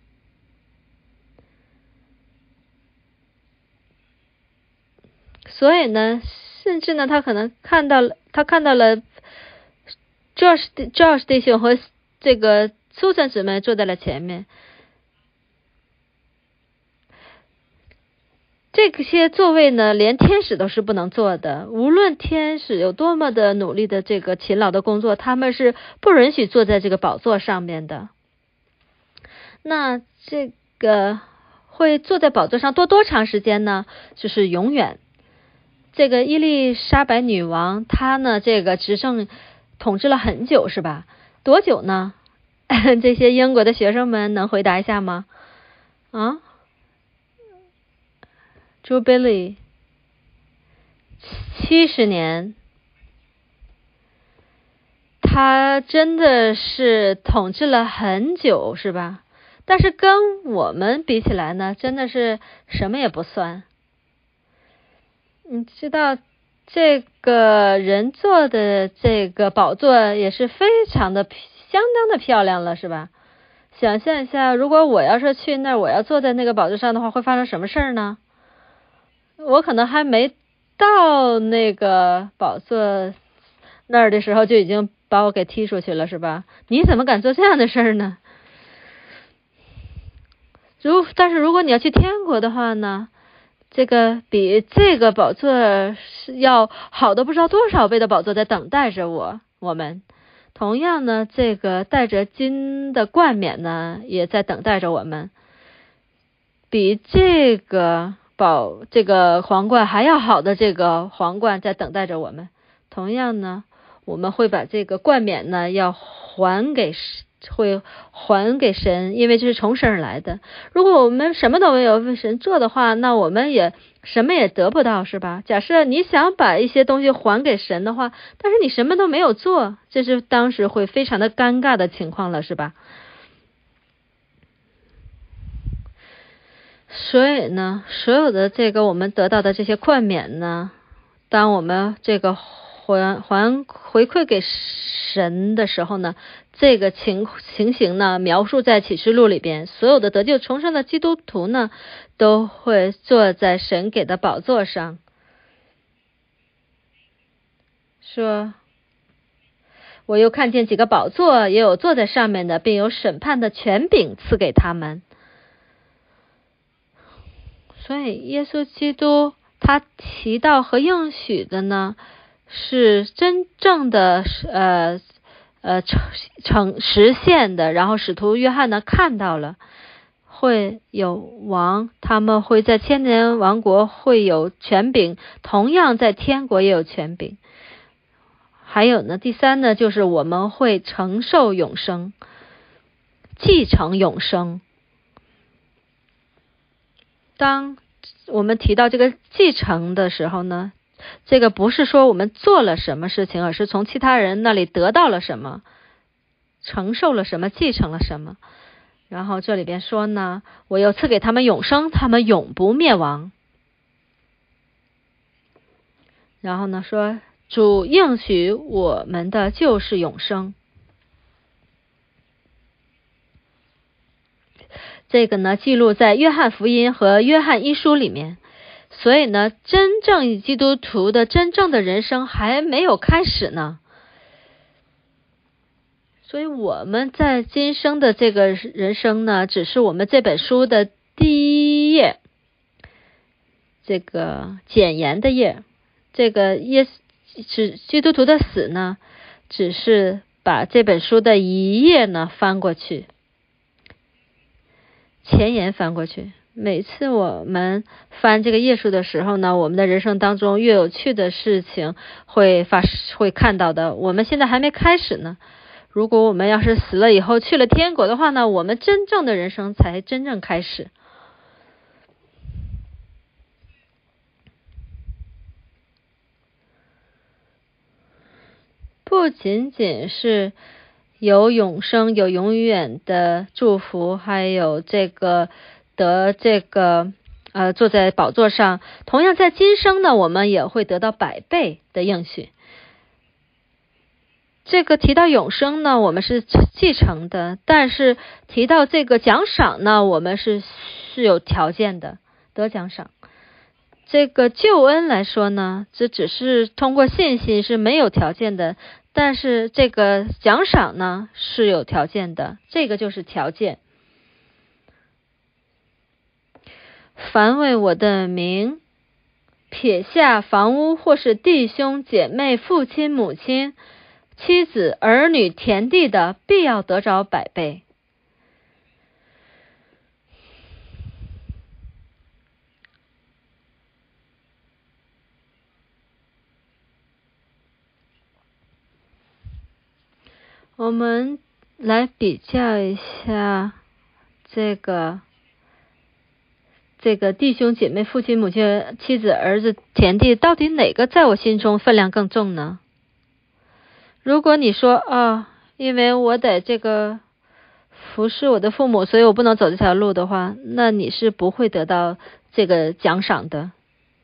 所以呢，甚至呢，他可能看到了，他看到了 Josh Josh 弟兄和这个苏珊姊妹坐在了前面。这些座位呢，连天使都是不能坐的。无论天使有多么的努力的这个勤劳的工作，他们是不允许坐在这个宝座上面的。那这个会坐在宝座上多多长时间呢？就是永远。这个伊丽莎白女王，她呢这个执政统治了很久，是吧？多久呢？这些英国的学生们能回答一下吗？啊？ Jubilee 七十年，他真的是统治了很久，是吧？但是跟我们比起来呢，真的是什么也不算。你知道这个人坐的这个宝座也是非常的相当的漂亮了，是吧？想象一下，如果我要是去那儿，我要坐在那个宝座上的话，会发生什么事儿呢？我可能还没到那个宝座那儿的时候，就已经把我给踢出去了，是吧？你怎么敢做这样的事儿呢？如但是如果你要去天国的话呢，这个比这个宝座是要好的不知道多少倍的宝座在等待着我我们。同样呢，这个带着金的冠冕呢，也在等待着我们，比这个宝这个皇冠还要好的这个皇冠在等待着我们。同样呢，我们会把这个冠冕呢要还给会还给神，因为这是从神而来的。如果我们什么都没有为神做的话，那我们也什么也得不到，是吧？假设你想把一些东西还给神的话，但是你什么都没有做，这是当时会非常的尴尬的情况了，是吧？所以呢，所有的这个我们得到的这些冠冕呢，当我们这个还还回馈给神的时候呢，这个情情形呢描述在启示录里边，所有的得救重生的基督徒呢都会坐在神给的宝座上，说我又看见几个宝座，也有坐在上面的，并有审判的权柄赐给他们。所以耶稣基督他提到和应许的呢，是真正的呃呃成成实现的。然后使徒约翰呢看到了，会有王，他们会在千年王国会有权柄，同样在天国也有权柄。还有呢，第三呢，就是我们会承受永生，继承永生。当我们提到这个继承的时候呢，这个不是说我们做了什么事情，而是从其他人那里得到了什么，承受了什么，继承了什么。然后这里边说呢，我又赐给他们永生，他们永不灭亡。然后呢说，主应许我们的就是永生。这个呢记录在约翰福音和约翰一书里面。所以呢，真正基督徒的真正的人生还没有开始呢。所以我们在今生的这个人生呢，只是我们这本书的第一页，这个简言的页。这个耶是基督徒的死呢，只是把这本书的一页呢翻过去，前言翻过去。每次我们翻这个页数的时候呢，我们的人生当中越有趣的事情会发会看到的。我们现在还没开始呢。如果我们要是死了以后去了天国的话呢，我们真正的人生才真正开始。不仅仅是有永生，有永远的祝福，还有这个得这个呃坐在宝座上，同样在今生呢，我们也会得到百倍的应许。这个提到永生呢，我们是继承的，但是提到这个奖赏呢，我们是是有条件的得奖赏。这个救恩来说呢，这只是通过信心是没有条件的，但是这个奖赏呢是有条件的，这个就是条件。凡为我的名撇下房屋或是弟兄姐妹父亲母亲妻子儿女田地的，必要得着百倍。我们来比较一下这个这个弟兄姐妹父亲母亲妻子儿子田地，到底哪个在我心中分量更重呢？如果你说啊，因为我得这个服侍我的父母，所以我不能走这条路的话，那你是不会得到这个奖赏的。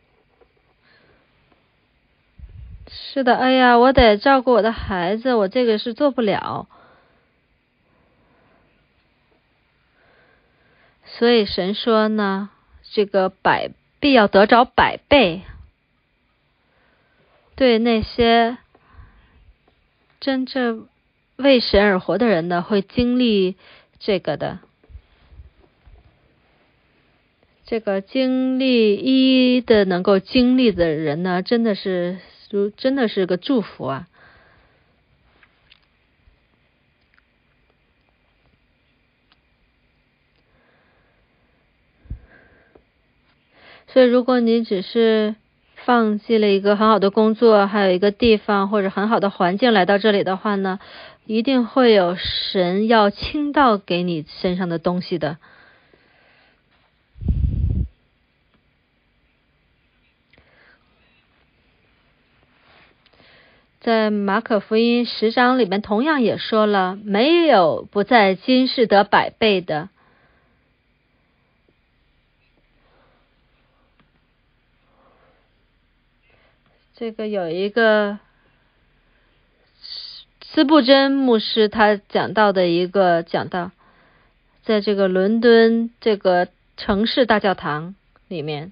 是的，哎呀，我得照顾我的孩子，我这个是做不了。所以神说呢，这个百必要得着百倍。对那些真正为神而活的人呢，会经历这个的。这个经历一的能够经历的人呢，真的是真的是个祝福啊。所以如果你只是放弃了一个很好的工作，还有一个地方或者很好的环境来到这里的话呢，一定会有神要倾倒给你身上的东西的。在马可福音十章里面同样也说了，没有不在今世得百倍的。这个有一个斯布真牧师他讲到的一个讲道，在这个伦敦这个城市大教堂里面，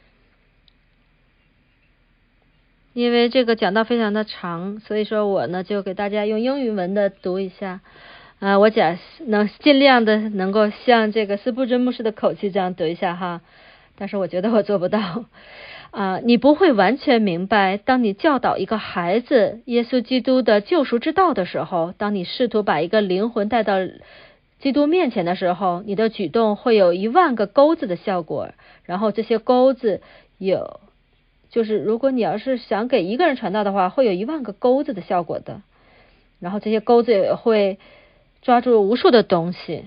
因为这个讲道非常的长，所以说我呢就给大家用英语文的读一下，呃，我讲能尽量的能够像这个斯布真牧师的口气这样读一下哈，但是我觉得我做不到。啊、呃，你不会完全明白，当你教导一个孩子耶稣基督的救赎之道的时候，当你试图把一个灵魂带到基督面前的时候，你的举动会有一万个钩子的效果，然后这些钩子有，就是如果你要是想给一个人传道的话，会有一万个钩子的效果的，然后这些钩子也会抓住无数的东西。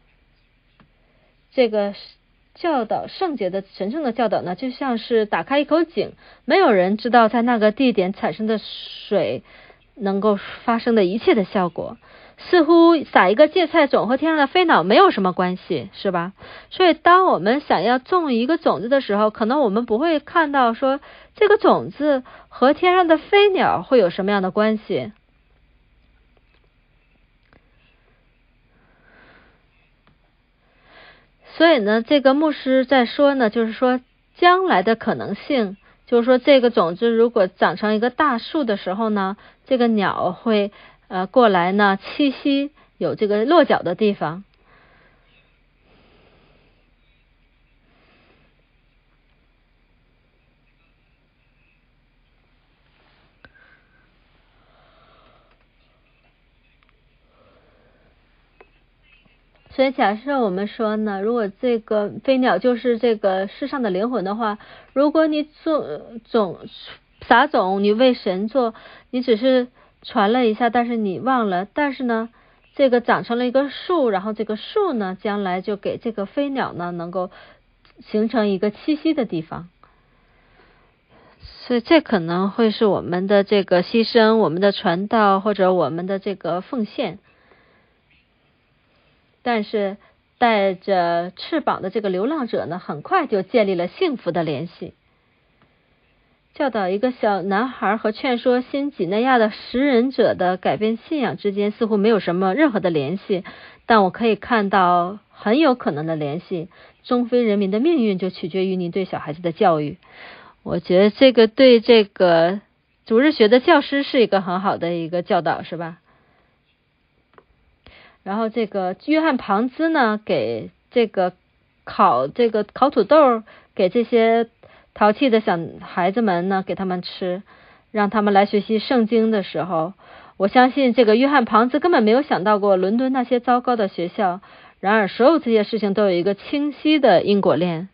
这个教导圣洁的神圣的教导呢，就像是打开一口井，没有人知道在那个地点产生的水能够发生的一切的效果，似乎撒一个芥菜种和天上的飞鸟没有什么关系，是吧？所以当我们想要种一个种子的时候，可能我们不会看到说这个种子和天上的飞鸟会有什么样的关系。所以呢，这个牧师在说呢，就是说将来的可能性，就是说这个种子如果长成一个大树的时候呢，这个鸟会呃过来呢栖息，有这个落脚的地方。所以假设我们说呢，如果这个飞鸟就是这个世上的灵魂的话，如果你种种撒种，你为神做，你只是传了一下，但是你忘了，但是呢这个长成了一个树，然后这个树呢将来就给这个飞鸟呢能够形成一个栖息的地方。所以这可能会是我们的这个牺牲，我们的传道，或者我们的这个奉献。但是带着翅膀的这个流浪者呢，很快就建立了幸福的联系。教导一个小男孩和劝说新几内亚的食人者的改变信仰之间似乎没有什么任何的联系，但我可以看到很有可能的联系。中非人民的命运就取决于你对小孩子的教育。我觉得这个对这个主日学的教师是一个很好的一个教导，是吧？然后这个约翰庞兹呢，给这个烤这个烤土豆给这些淘气的小孩子们呢，给他们吃，让他们来学习圣经的时候，我相信这个约翰庞兹根本没有想到过伦敦那些糟糕的学校。然而所有这些事情都有一个清晰的因果链。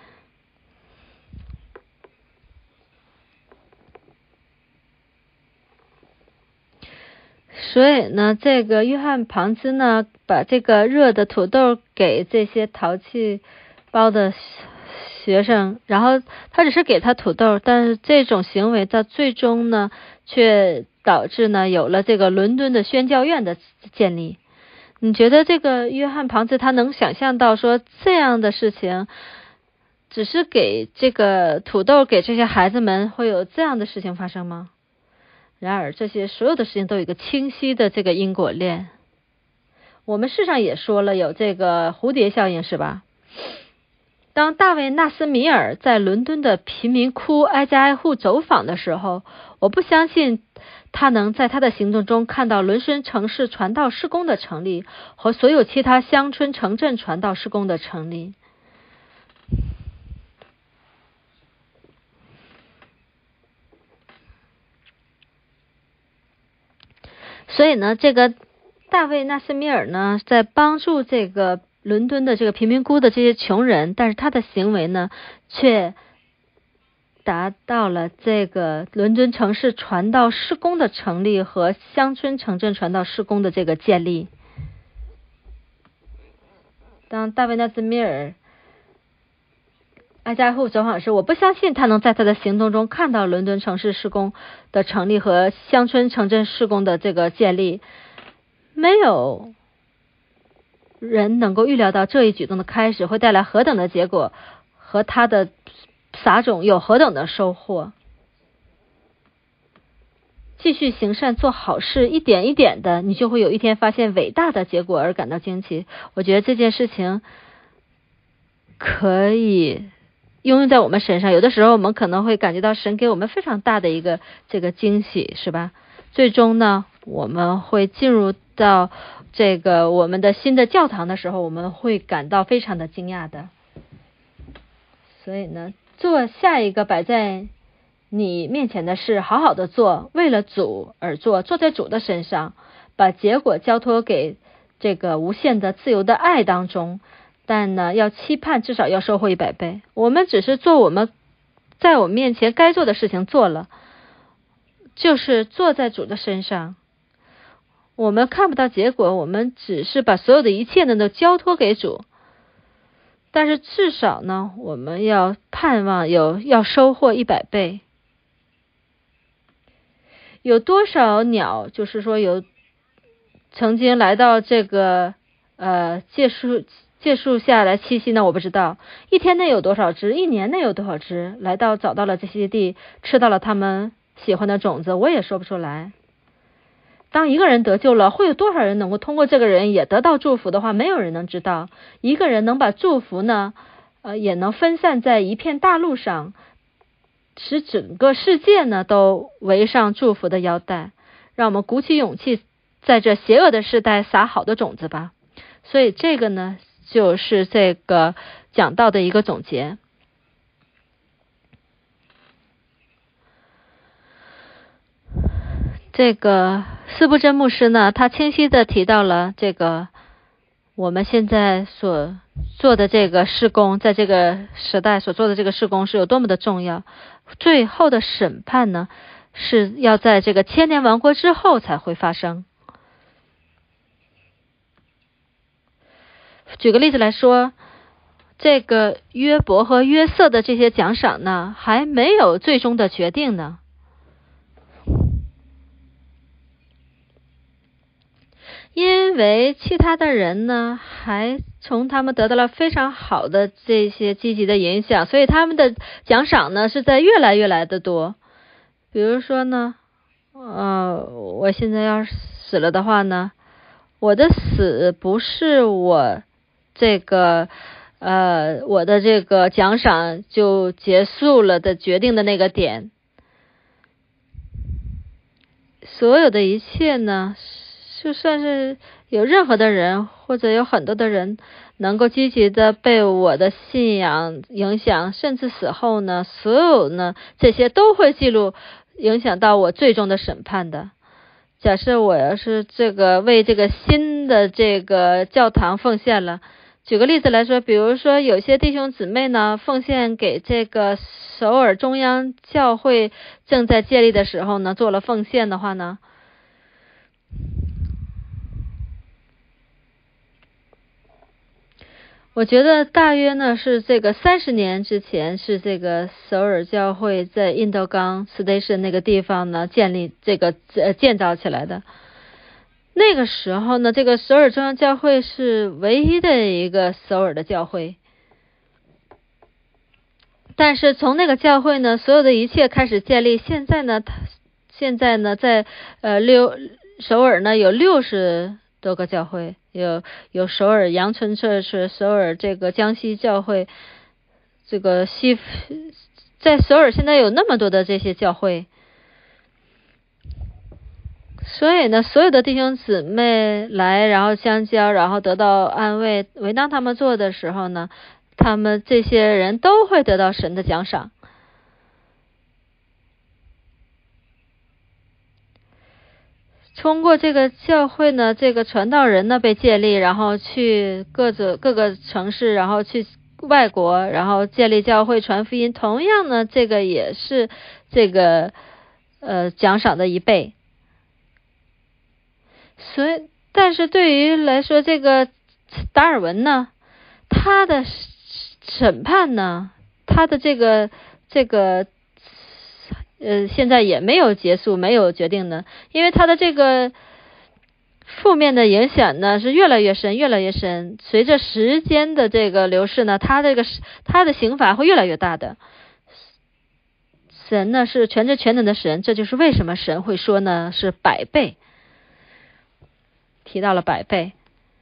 所以呢，这个约翰庞兹呢，把这个热的土豆给这些淘气包的学生，然后他只是给他土豆，但是这种行为到最终呢，却导致呢有了这个伦敦的宣教院的建立。你觉得这个约翰庞兹他能想象到说这样的事情，只是给这个土豆给这些孩子们会有这样的事情发生吗？然而这些所有的事情都有一个清晰的这个因果链。我们事实上也说了有这个蝴蝶效应，是吧？当大卫纳斯米尔在伦敦的贫民窟挨家挨户走访的时候，我不相信他能在他的行动中看到伦敦城市传道事工的成立和所有其他乡村城镇传道事工的成立。所以呢，这个大卫纳斯米尔呢，在帮助这个伦敦的这个贫民窟的这些穷人，但是他的行为呢，却达到了这个伦敦城市传道事工的成立和乡村城镇传道事工的这个建立。当大卫纳兹米尔挨家户走访时，我不相信他能在他的行动中看到伦敦城市事工的成立和乡村城镇事工的这个建立。没有人能够预料到这一举动的开始会带来何等的结果，和他的撒种有何等的收获。继续行善做好事，一点一点的，你就会有一天发现伟大的结果而感到惊奇。我觉得这件事情可以应用在我们身上，有的时候我们可能会感觉到神给我们非常大的一个这个惊喜，是吧？最终呢，我们会进入到这个我们的新的教堂的时候，我们会感到非常的惊讶的。所以呢，做下一个摆在你面前的事，好好的做，为了主而做，做在主的身上，把结果交托给这个无限的自由的爱当中。但呢，要期盼至少要收获一百倍。我们只是做我们在我们面前该做的事情做了，就是做在主的身上。我们看不到结果，我们只是把所有的一切呢都交托给主。但是至少呢，我们要盼望有要收获一百倍。有多少鸟，就是说有曾经来到这个呃借树借树下来栖息呢？我不知道。一天内有多少只，一年内有多少只来到找到了这些地，吃到了他们喜欢的种子，我也说不出来。当一个人得救了，会有多少人能够通过这个人也得到祝福的话，没有人能知道。一个人能把祝福呢，呃，也能分散在一片大陆上，使整个世界呢都围上祝福的腰带。让我们鼓起勇气，在这邪恶的时代撒好的种子吧。所以这个呢，就是这个讲道的一个总结。这个斯布真牧师呢，他清晰的提到了这个我们现在所做的这个事工，在这个时代所做的这个事工是有多么的重要。最后的审判呢，是要在这个千年王国之后才会发生。举个例子来说，这个约伯和约瑟的这些奖赏呢，还没有最终的决定呢。因为其他的人呢，还从他们得到了非常好的这些积极的影响，所以他们的奖赏呢是在越来越来的多。比如说呢，呃，我现在要死了的话呢，我的死不是我这个呃我的这个奖赏就结束了的决定的那个点。所有的一切呢，就算是有任何的人或者有很多的人能够积极的被我的信仰影响，甚至死后呢，所有呢这些都会记录影响到我最终的审判的。假设我要是这个为这个新的这个教堂奉献了，举个例子来说，比如说有些弟兄姊妹呢奉献给这个首尔中央教会正在建立的时候呢做了奉献的话呢，我觉得大约呢是这个三十年之前，是这个首尔教会在印度冈 station 那个地方呢建立这个呃建造起来的。那个时候呢，这个首尔中央教会是唯一的一个首尔的教会。但是从那个教会呢，所有的一切开始建立。现在呢，现在呢，在呃六首尔呢有六十多个教会。有有首尔阳春社是首尔这个江西教会，这个西在首尔现在有那么多的这些教会，所以呢，所有的弟兄姊妹来，然后相交，然后得到安慰。为当他们做的时候呢，他们这些人都会得到神的奖赏。通过这个教会呢，这个传道人呢被建立，然后去各个各个城市，然后去外国，然后建立教会传福音，同样呢这个也是这个呃奖赏的一倍。所以但是对于来说，这个达尔文呢，他的审判呢，他的这个这个呃现在也没有结束，没有决定呢，因为他的这个负面的影响呢是越来越深，越来越深。随着时间的这个流逝呢，他这个他的刑罚会越来越大的。神呢是全知全能的神，这就是为什么神会说呢是百倍，提到了百倍。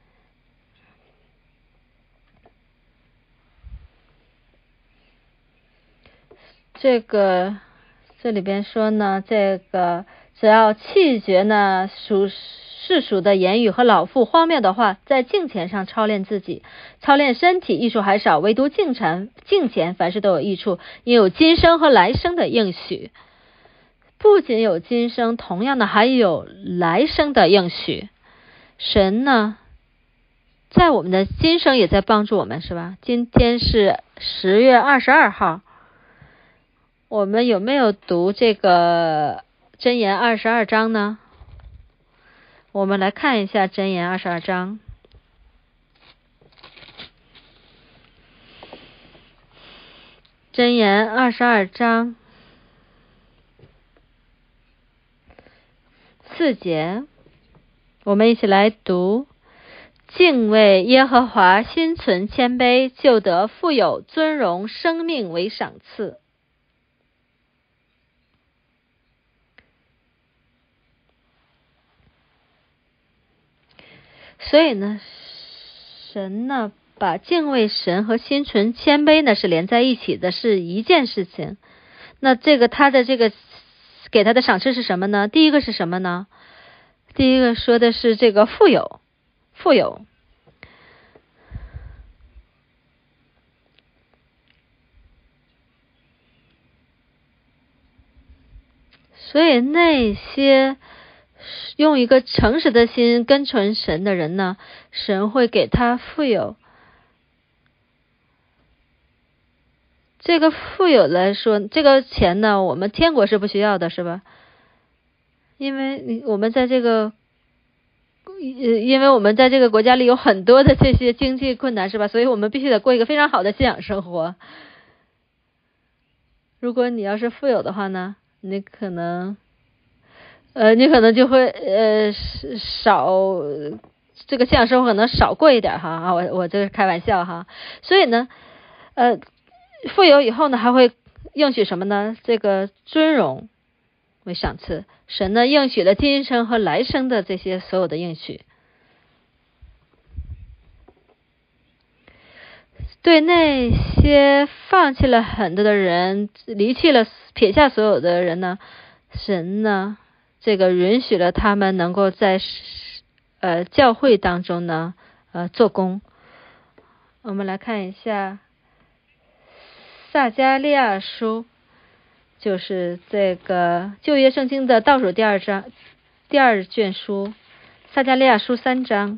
这个这里边说呢，这个只要弃绝呢属世俗的言语和老妇荒谬的话，在敬虔上操练自己，操练身体益处还少，唯独敬虔敬虔凡事都有益处，因有今生和来生的应许。不仅有今生，同样的还有来生的应许。神呢在我们的今生也在帮助我们，是吧？今天是十月二十二号，我们有没有读这个箴言二十二章呢？我们来看一下箴言二十二章。箴言二十二章四节，我们一起来读。敬畏耶和华，心存谦卑，就得富有尊荣，生命为赏赐。所以呢，神呢把敬畏神和心存谦卑呢是连在一起的，是一件事情。那这个他的这个给他的赏赐是什么呢？第一个是什么呢？第一个说的是这个富有，富有。所以那些用一个诚实的心跟从神的人呢，神会给他富有。这个富有来说，这个钱呢，我们天国是不需要的，是吧？因为我们在这个因为我们在这个国家里有很多的这些经济困难，是吧？所以我们必须得过一个非常好的信仰生活。如果你要是富有的话呢，你可能呃你可能就会呃少这个信仰生活可能少过一点哈啊，我我这是开玩笑哈。所以呢呃富有以后呢，还会应许什么呢？这个尊荣为赏赐。神呢应许了今生和来生的这些所有的应许。对那些放弃了很多的人，离弃了撇下所有的人呢，神呢这个允许了他们能够在呃教会当中呢呃做工。我们来看一下撒迦利亚书，就是这个旧约圣经的倒数第二章第二卷书，撒迦利亚书三章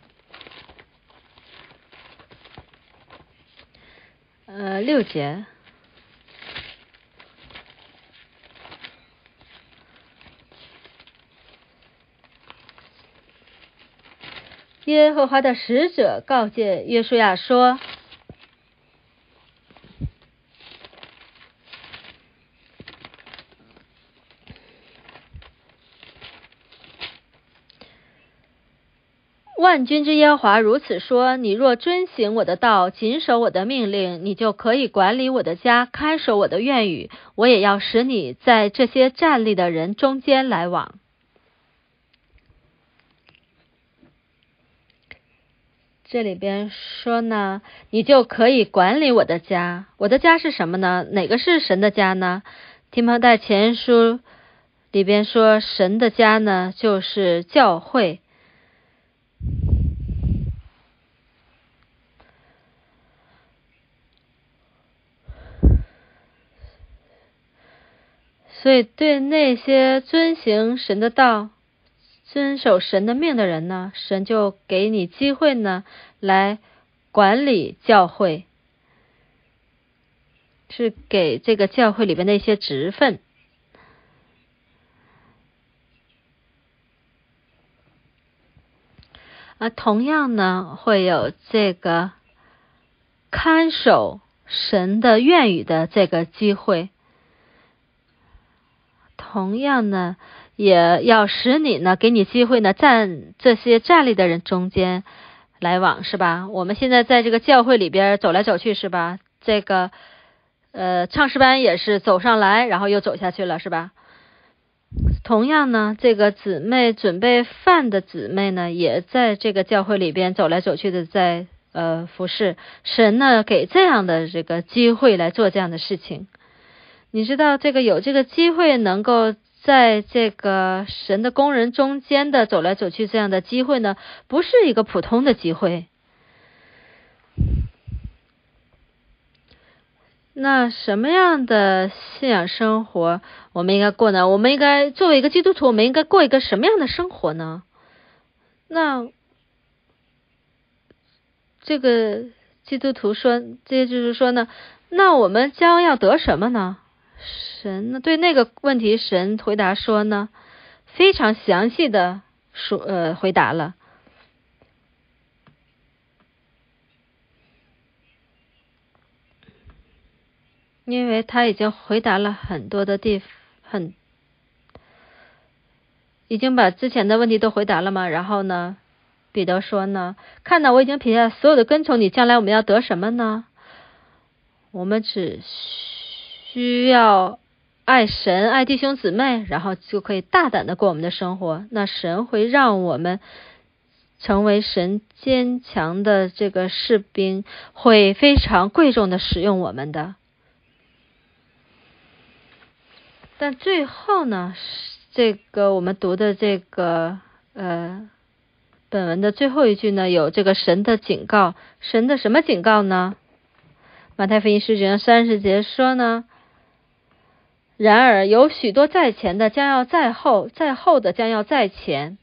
呃六节。耶和华的使者告诫约书亚说，万军之耶和华如此说，你若遵行我的道，谨守我的命令，你就可以管理我的家，看守我的院宇，我也要使你在这些站立的人中间来往。这里边说呢，你就可以管理我的家。我的家是什么呢？哪个是神的家呢？提摩太前书里边说，神的家呢就是教会。所以对那些遵行神的道，遵守神的命的人呢，神就给你机会呢来管理教会。 是给这个教会里边的一些职分。啊，同样呢，会有这个看守神的愿语的这个机会，同样呢，也要使你呢，给你机会呢，站这些站立的人中间来往，是吧？我们现在在这个教会里边走来走去，是吧？这个呃，唱诗班也是走上来，然后又走下去了，是吧？同样呢，这个姊妹准备饭的姊妹呢，也在这个教会里边走来走去的在呃服侍。神呢给这样的这个机会来做这样的事情。你知道这个有这个机会能够在这个神的工人中间的走来走去这样的机会呢，不是一个普通的机会。那什么样的信仰生活我们应该过呢？我们应该作为一个基督徒，我们应该过一个什么样的生活呢？那这个基督徒说，这就是说呢，那我们将要得什么呢？神呢对那个问题，神回答说呢，非常详细的说呃回答了。因为他已经回答了很多的地很已经把之前的问题都回答了嘛。然后呢，彼得说呢，看到我已经撇下所有的跟从你，将来我们要得什么呢？我们只需要爱神爱弟兄姊妹，然后就可以大胆的过我们的生活。那神会让我们成为神坚强的这个士兵，会非常贵重的使用我们的。但最后呢，这个我们读的这个呃本文的最后一句呢，有这个神的警告。神的什么警告呢？马太福音十九章三十节说呢，然而有许多在前的将要在后，在后的将要在前。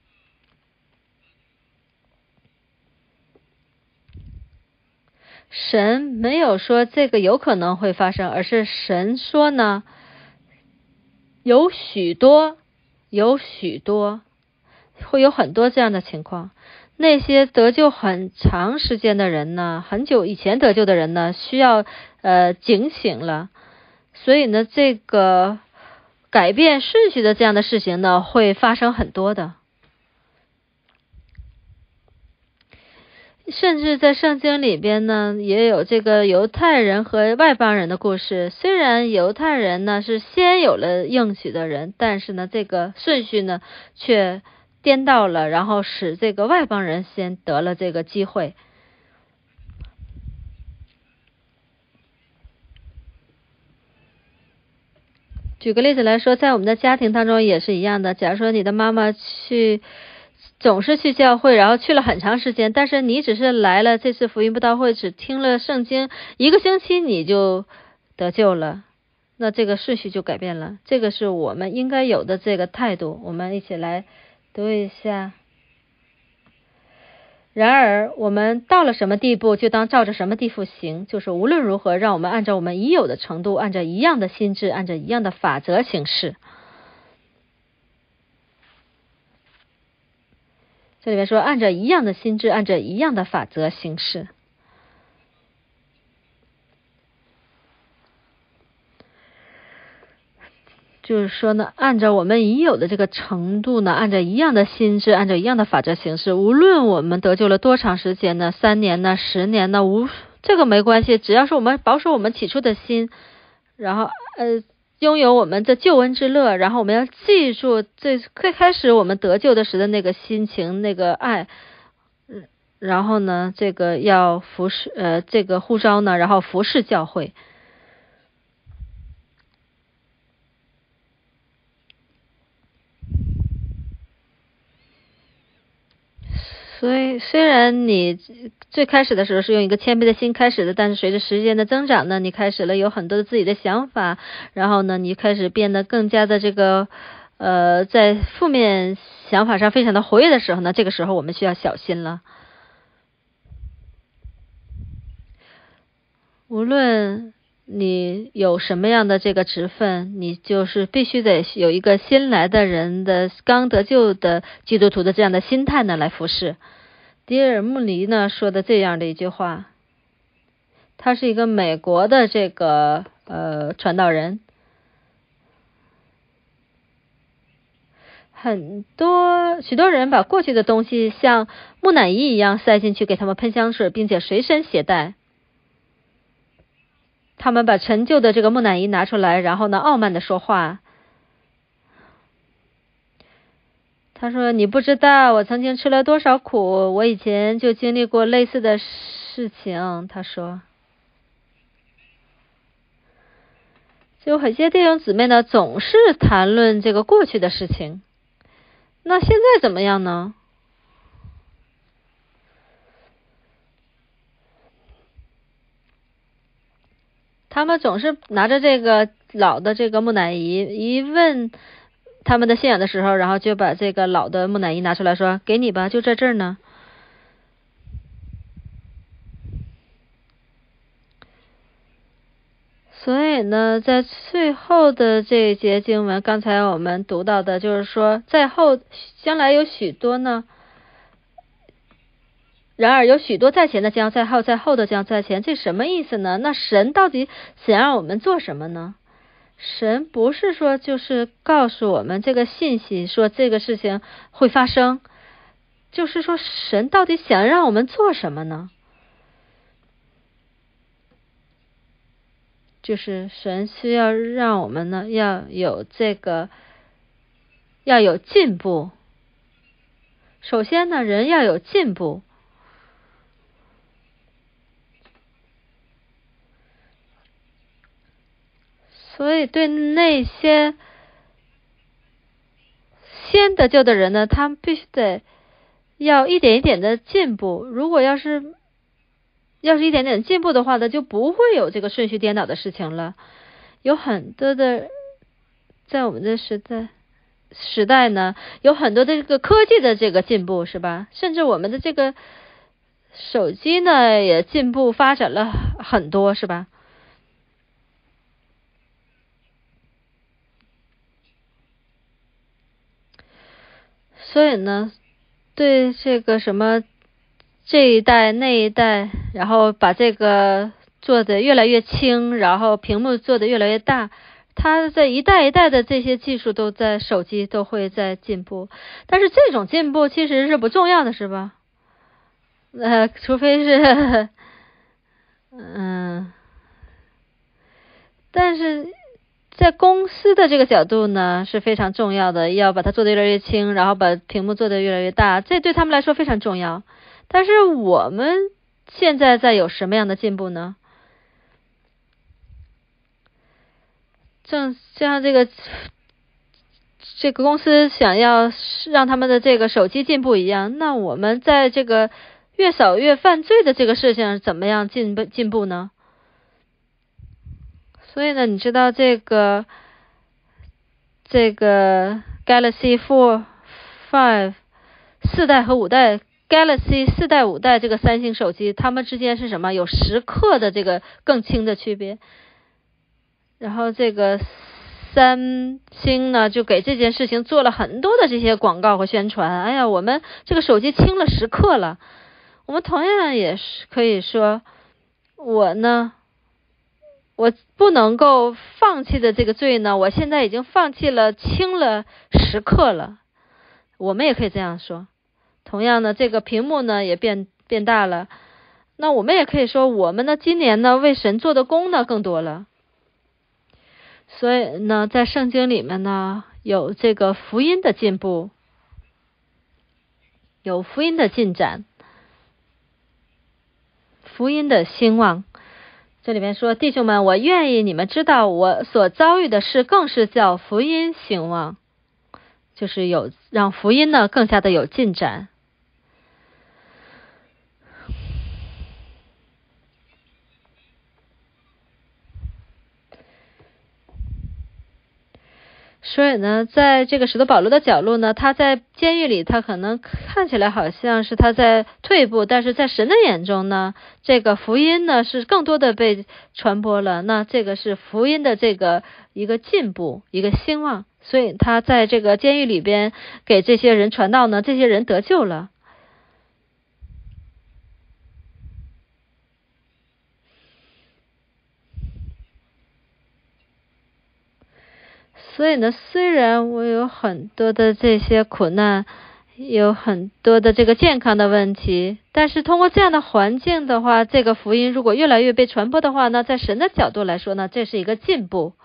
神没有说这个有可能会发生，而是神说呢，有许多有许多会有很多这样的情况。那些得救很长时间的人呢，很久以前得救的人呢，需要呃警醒了。所以呢，这个改变顺序的这样的事情呢，会发生很多的。甚至在圣经里边呢，也有这个犹太人和外邦人的故事。虽然犹太人呢是先有了应许的人，但是呢这个顺序呢却颠倒了，然后使这个外邦人先得了这个机会。举个例子来说，在我们的家庭当中也是一样的。假如说你的妈妈去总是去教会，然后去了很长时间，但是你只是来了这次福音布道会，只听了圣经一个星期你就得救了，那这个顺序就改变了。这个是我们应该有的这个态度。我们一起来读一下。然而我们到了什么地步，就当照着什么地步行，就是无论如何，让我们按照我们已有的程度，按照一样的心智，按照一样的法则行事。这里面说按照一样的心智，按照一样的法则行事。就是说呢，按照我们已有的这个程度呢，按照一样的心智，按照一样的法则行事。无论我们得救了多长时间呢，三年呢，十年呢，无这个没关系，只要是我们保守我们起初的心，然后呃拥有我们的救恩之乐，然后我们要记住最最开始我们得救的时的那个心情，那个爱，然后呢，这个要服侍呃这个呼召呢，然后服侍教会。所以虽然你最开始的时候是用一个谦卑的心开始的，但是随着时间的增长呢，你开始了有很多的自己的想法，然后呢你开始变得更加的这个呃在负面想法上非常的活跃的时候呢，这个时候我们需要小心了。无论你有什么样的这个职分，你就是必须得有一个新来的人的刚得救的基督徒的这样的心态呢来服侍。迪尔穆尼呢说的这样的一句话，他是一个美国的这个呃传道人，很多许多人把过去的东西像木乃伊一样塞进去，给他们喷香水，并且随身携带。他们把陈旧的这个木乃伊拿出来，然后呢傲慢的说话。他说你不知道我曾经吃了多少苦，我以前就经历过类似的事情。他说就很些弟兄姊妹呢总是谈论这个过去的事情，那现在怎么样呢？他们总是拿着这个老的这个木乃伊，一问他们的信仰的时候，然后就把这个老的木乃伊拿出来说给你吧，就在这儿呢。所以呢在最后的这一节经文，刚才我们读到的就是说在后将来有许多呢，然而有许多在前的将在后，在后的将在前，这什么意思呢？那神到底想让我们做什么呢？神不是说就是告诉我们这个信息，说这个事情会发生，就是说神到底想让我们做什么呢？就是神需要让我们呢要有这个要有进步。首先呢人要有进步，所以对那些先得救的人呢，他们必须得要一点一点的进步。如果要是要是一点点进步的话呢，就不会有这个顺序颠倒的事情了。有很多的在我们的时代时代呢，有很多的这个科技的这个进步，是吧？甚至我们的这个手机呢也进步发展了很多，是吧？所以呢对这个什么这一代那一代，然后把这个做得越来越轻，然后屏幕做得越来越大，它在一代一代的这些技术都在手机都会在进步。但是这种进步其实是不重要的，是吧？呃除非是嗯但是在公司的这个角度呢是非常重要的，要把它做得越来越轻，然后把屏幕做得越来越大，这对他们来说非常重要。但是我们现在在有什么样的进步呢？正像这个这个公司想要让他们的这个手机进步一样，那我们在这个越扫越犯罪的这个事情怎么样进步进步呢？所以呢你知道这个这个 Galaxy four five 四代和五代 Galaxy 四代五代这个三星手机，它们之间是什么？有十克的这个更轻的区别。然后这个三星呢就给这件事情做了很多的这些广告和宣传。哎呀，我们这个手机轻了十克了。我们同样也是可以说，我呢我不能够放弃的这个罪呢，我现在已经放弃了，轻了十克了。我们也可以这样说。同样呢这个屏幕呢也变变大了，那我们也可以说我们呢今年呢为神做的工呢更多了。所以呢在圣经里面呢有这个福音的进步，有福音的进展，福音的兴旺。这里面说弟兄们，我愿意你们知道我所遭遇的事更是叫福音兴旺，就是有让福音呢更加的有进展。 所以呢，在这个使徒保罗的角落呢，他在监狱里，他可能看起来好像是他在退步，但是在神的眼中呢，这个福音呢是更多的被传播了。那这个是福音的这个一个进步，一个兴旺。所以他在这个监狱里边给这些人传道呢，这些人得救了。所以呢，虽然我有很多的这些苦难，有很多的这个健康的问题，但是通过这样的环境的话，这个福音如果越来越被传播的话呢，在神的角度来说呢，这是一个进步。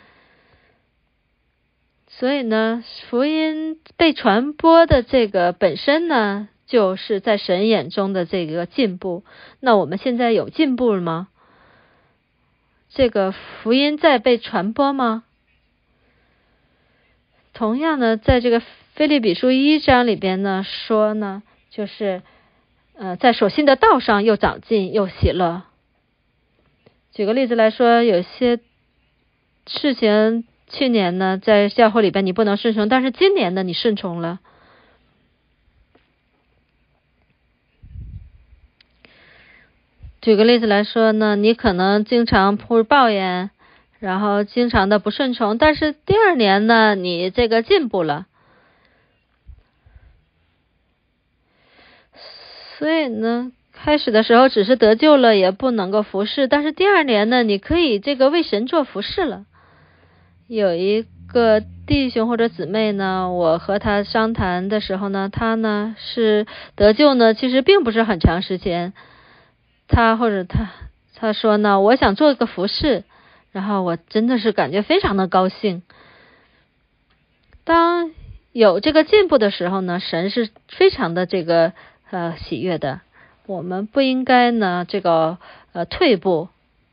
所以呢，福音被传播的这个本身呢，就是在神眼中的这个进步。那我们现在有进步了吗？这个福音在被传播吗？同样呢，在这个腓立比书一章里边呢说呢，就是呃，在所信的道上又长进又喜乐。举个例子来说，有些事情去年呢在教会里边你不能顺从，但是今年呢你顺从了。举个例子来说呢，你可能经常会抱怨，然后经常的不顺从，但是第二年呢你这个进步了。所以呢，开始的时候只是得救了也不能够服侍，但是第二年呢你可以这个为神做服侍了。有一个弟兄或者姊妹呢，我和他商谈的时候呢，他呢是得救呢其实并不是很长时间，他或者他他说呢，我想做一个服侍，然后我真的是感觉非常的高兴。当有这个进步的时候呢，神是非常的这个呃喜悦的。我们不应该呢这个呃退步。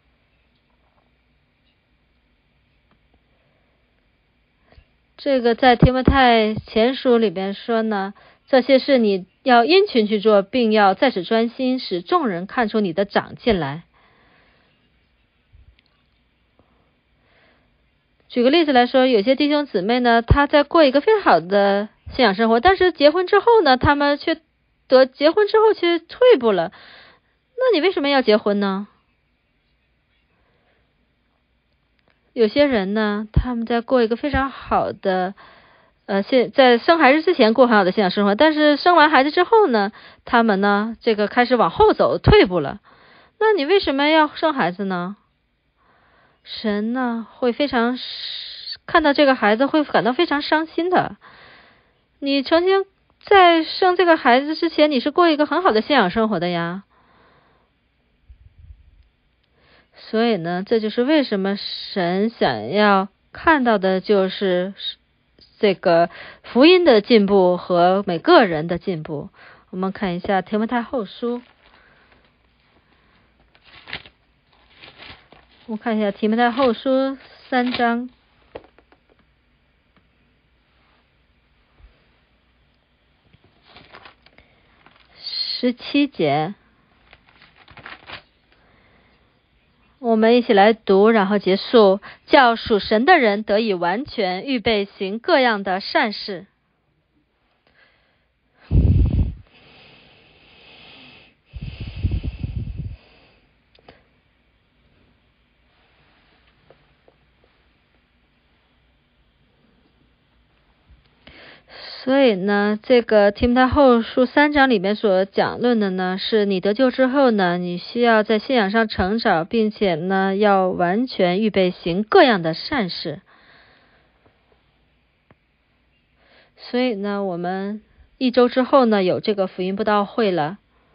这个在提摩太前书里边说呢，这些事你要殷勤去做，并要在此专心，使众人看出你的长进来。举个例子来说，有些弟兄姊妹呢，他在过一个非常好的信仰生活，但是结婚之后呢，他们却得结婚之后却退步了。那你为什么要结婚呢？有些人呢，他们在过一个非常好的呃，现在生孩子之前过很好的信仰生活，但是生完孩子之后呢，他们呢这个开始往后走，退步了。那你为什么要生孩子呢？神呢会非常看到这个孩子会感到非常伤心的。你曾经在生这个孩子之前，你是过一个很好的信仰生活的呀。所以呢，这就是为什么神想要看到的就是这个福音的进步和每个人的进步。我们看一下提摩太后书，我们看一下提摩太后书三章十七节。我们一起来读，然后结束。叫属神的人得以完全，预备行各样的善事。所以呢，这个提摩太后书三章里面所讲论的呢，是你得救之后呢，你需要在信仰上成长，并且呢，要完全预备行各样的善事。所以呢，我们一周之后呢，有这个福音布道会了。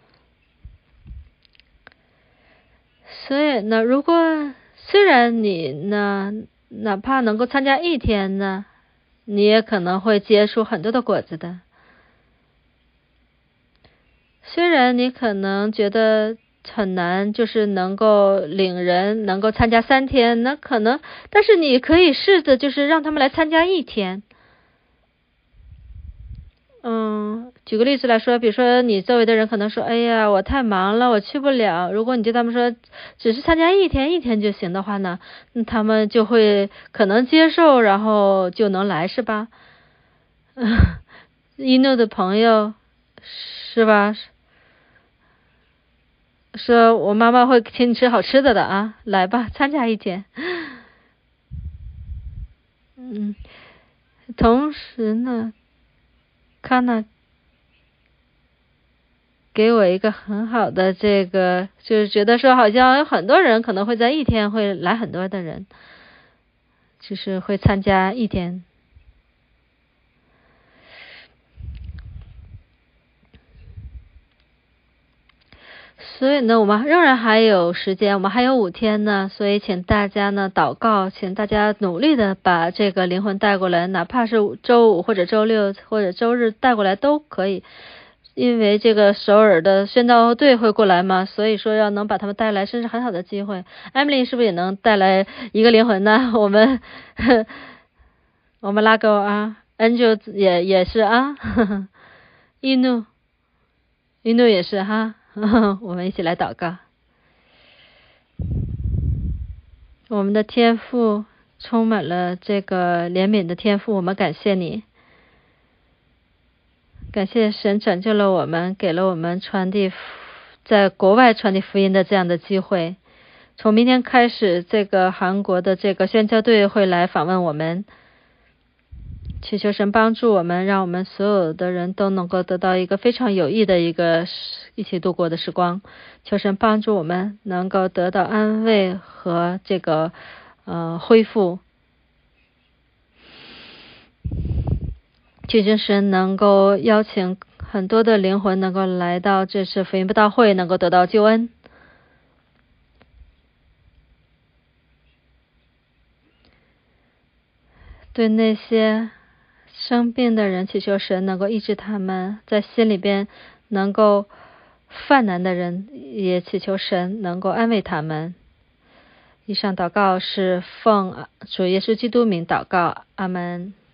所以呢，如果虽然你呢，哪怕能够参加一天呢，你也可能会结出很多的果子的。虽然你可能觉得很难，就是能够领人能够参加三天，那可能，但是你可以试着就是让他们来参加一天， 嗯，举个例子来说，比如说你周围的人可能说，哎呀，我太忙了，我去不了。如果你对他们说，只是参加一天一天就行的话呢，那他们就会可能接受，然后就能来，是吧？一诺的朋友，是吧？说我妈妈会请你吃好吃的的啊，来吧，参加一天。嗯，同时呢，康纳给我一个很好的这个，就是觉得说好像有很多人可能会在一天会来很多的人，就是会参加一天。所以呢，我们仍然还有时间，我们还有五天呢，所以请大家呢祷告，请大家努力的把这个灵魂带过来，哪怕是周五或者周六或者周日带过来都可以，因为这个首尔的宣道队会过来嘛，所以说要能把他们带来，真是很好的机会。Emily 是不是也能带来一个灵魂呢？我们我们拉勾啊 ，Angel 也也是啊，一怒一怒也是哈。我们一起来祷告。我们的天父充满了这个怜悯的天父，我们感谢你，感谢神拯救了我们，给了我们传递在国外传递福音的这样的机会。从明天开始，这个韩国的这个宣教队会来访问我们，祈求神帮助我们，让我们所有的人都能够得到一个非常有益的一个一起度过的时光。求神帮助我们能够得到安慰和这个呃恢复。祈求神能够邀请很多的灵魂能够来到这次福音布道会，能够得到救恩。对那些生病的人，祈求神能够医治他们，在心里边能够犯难的人，也祈求神能够安慰他们。以上祷告是奉主耶稣基督名祷告，阿门。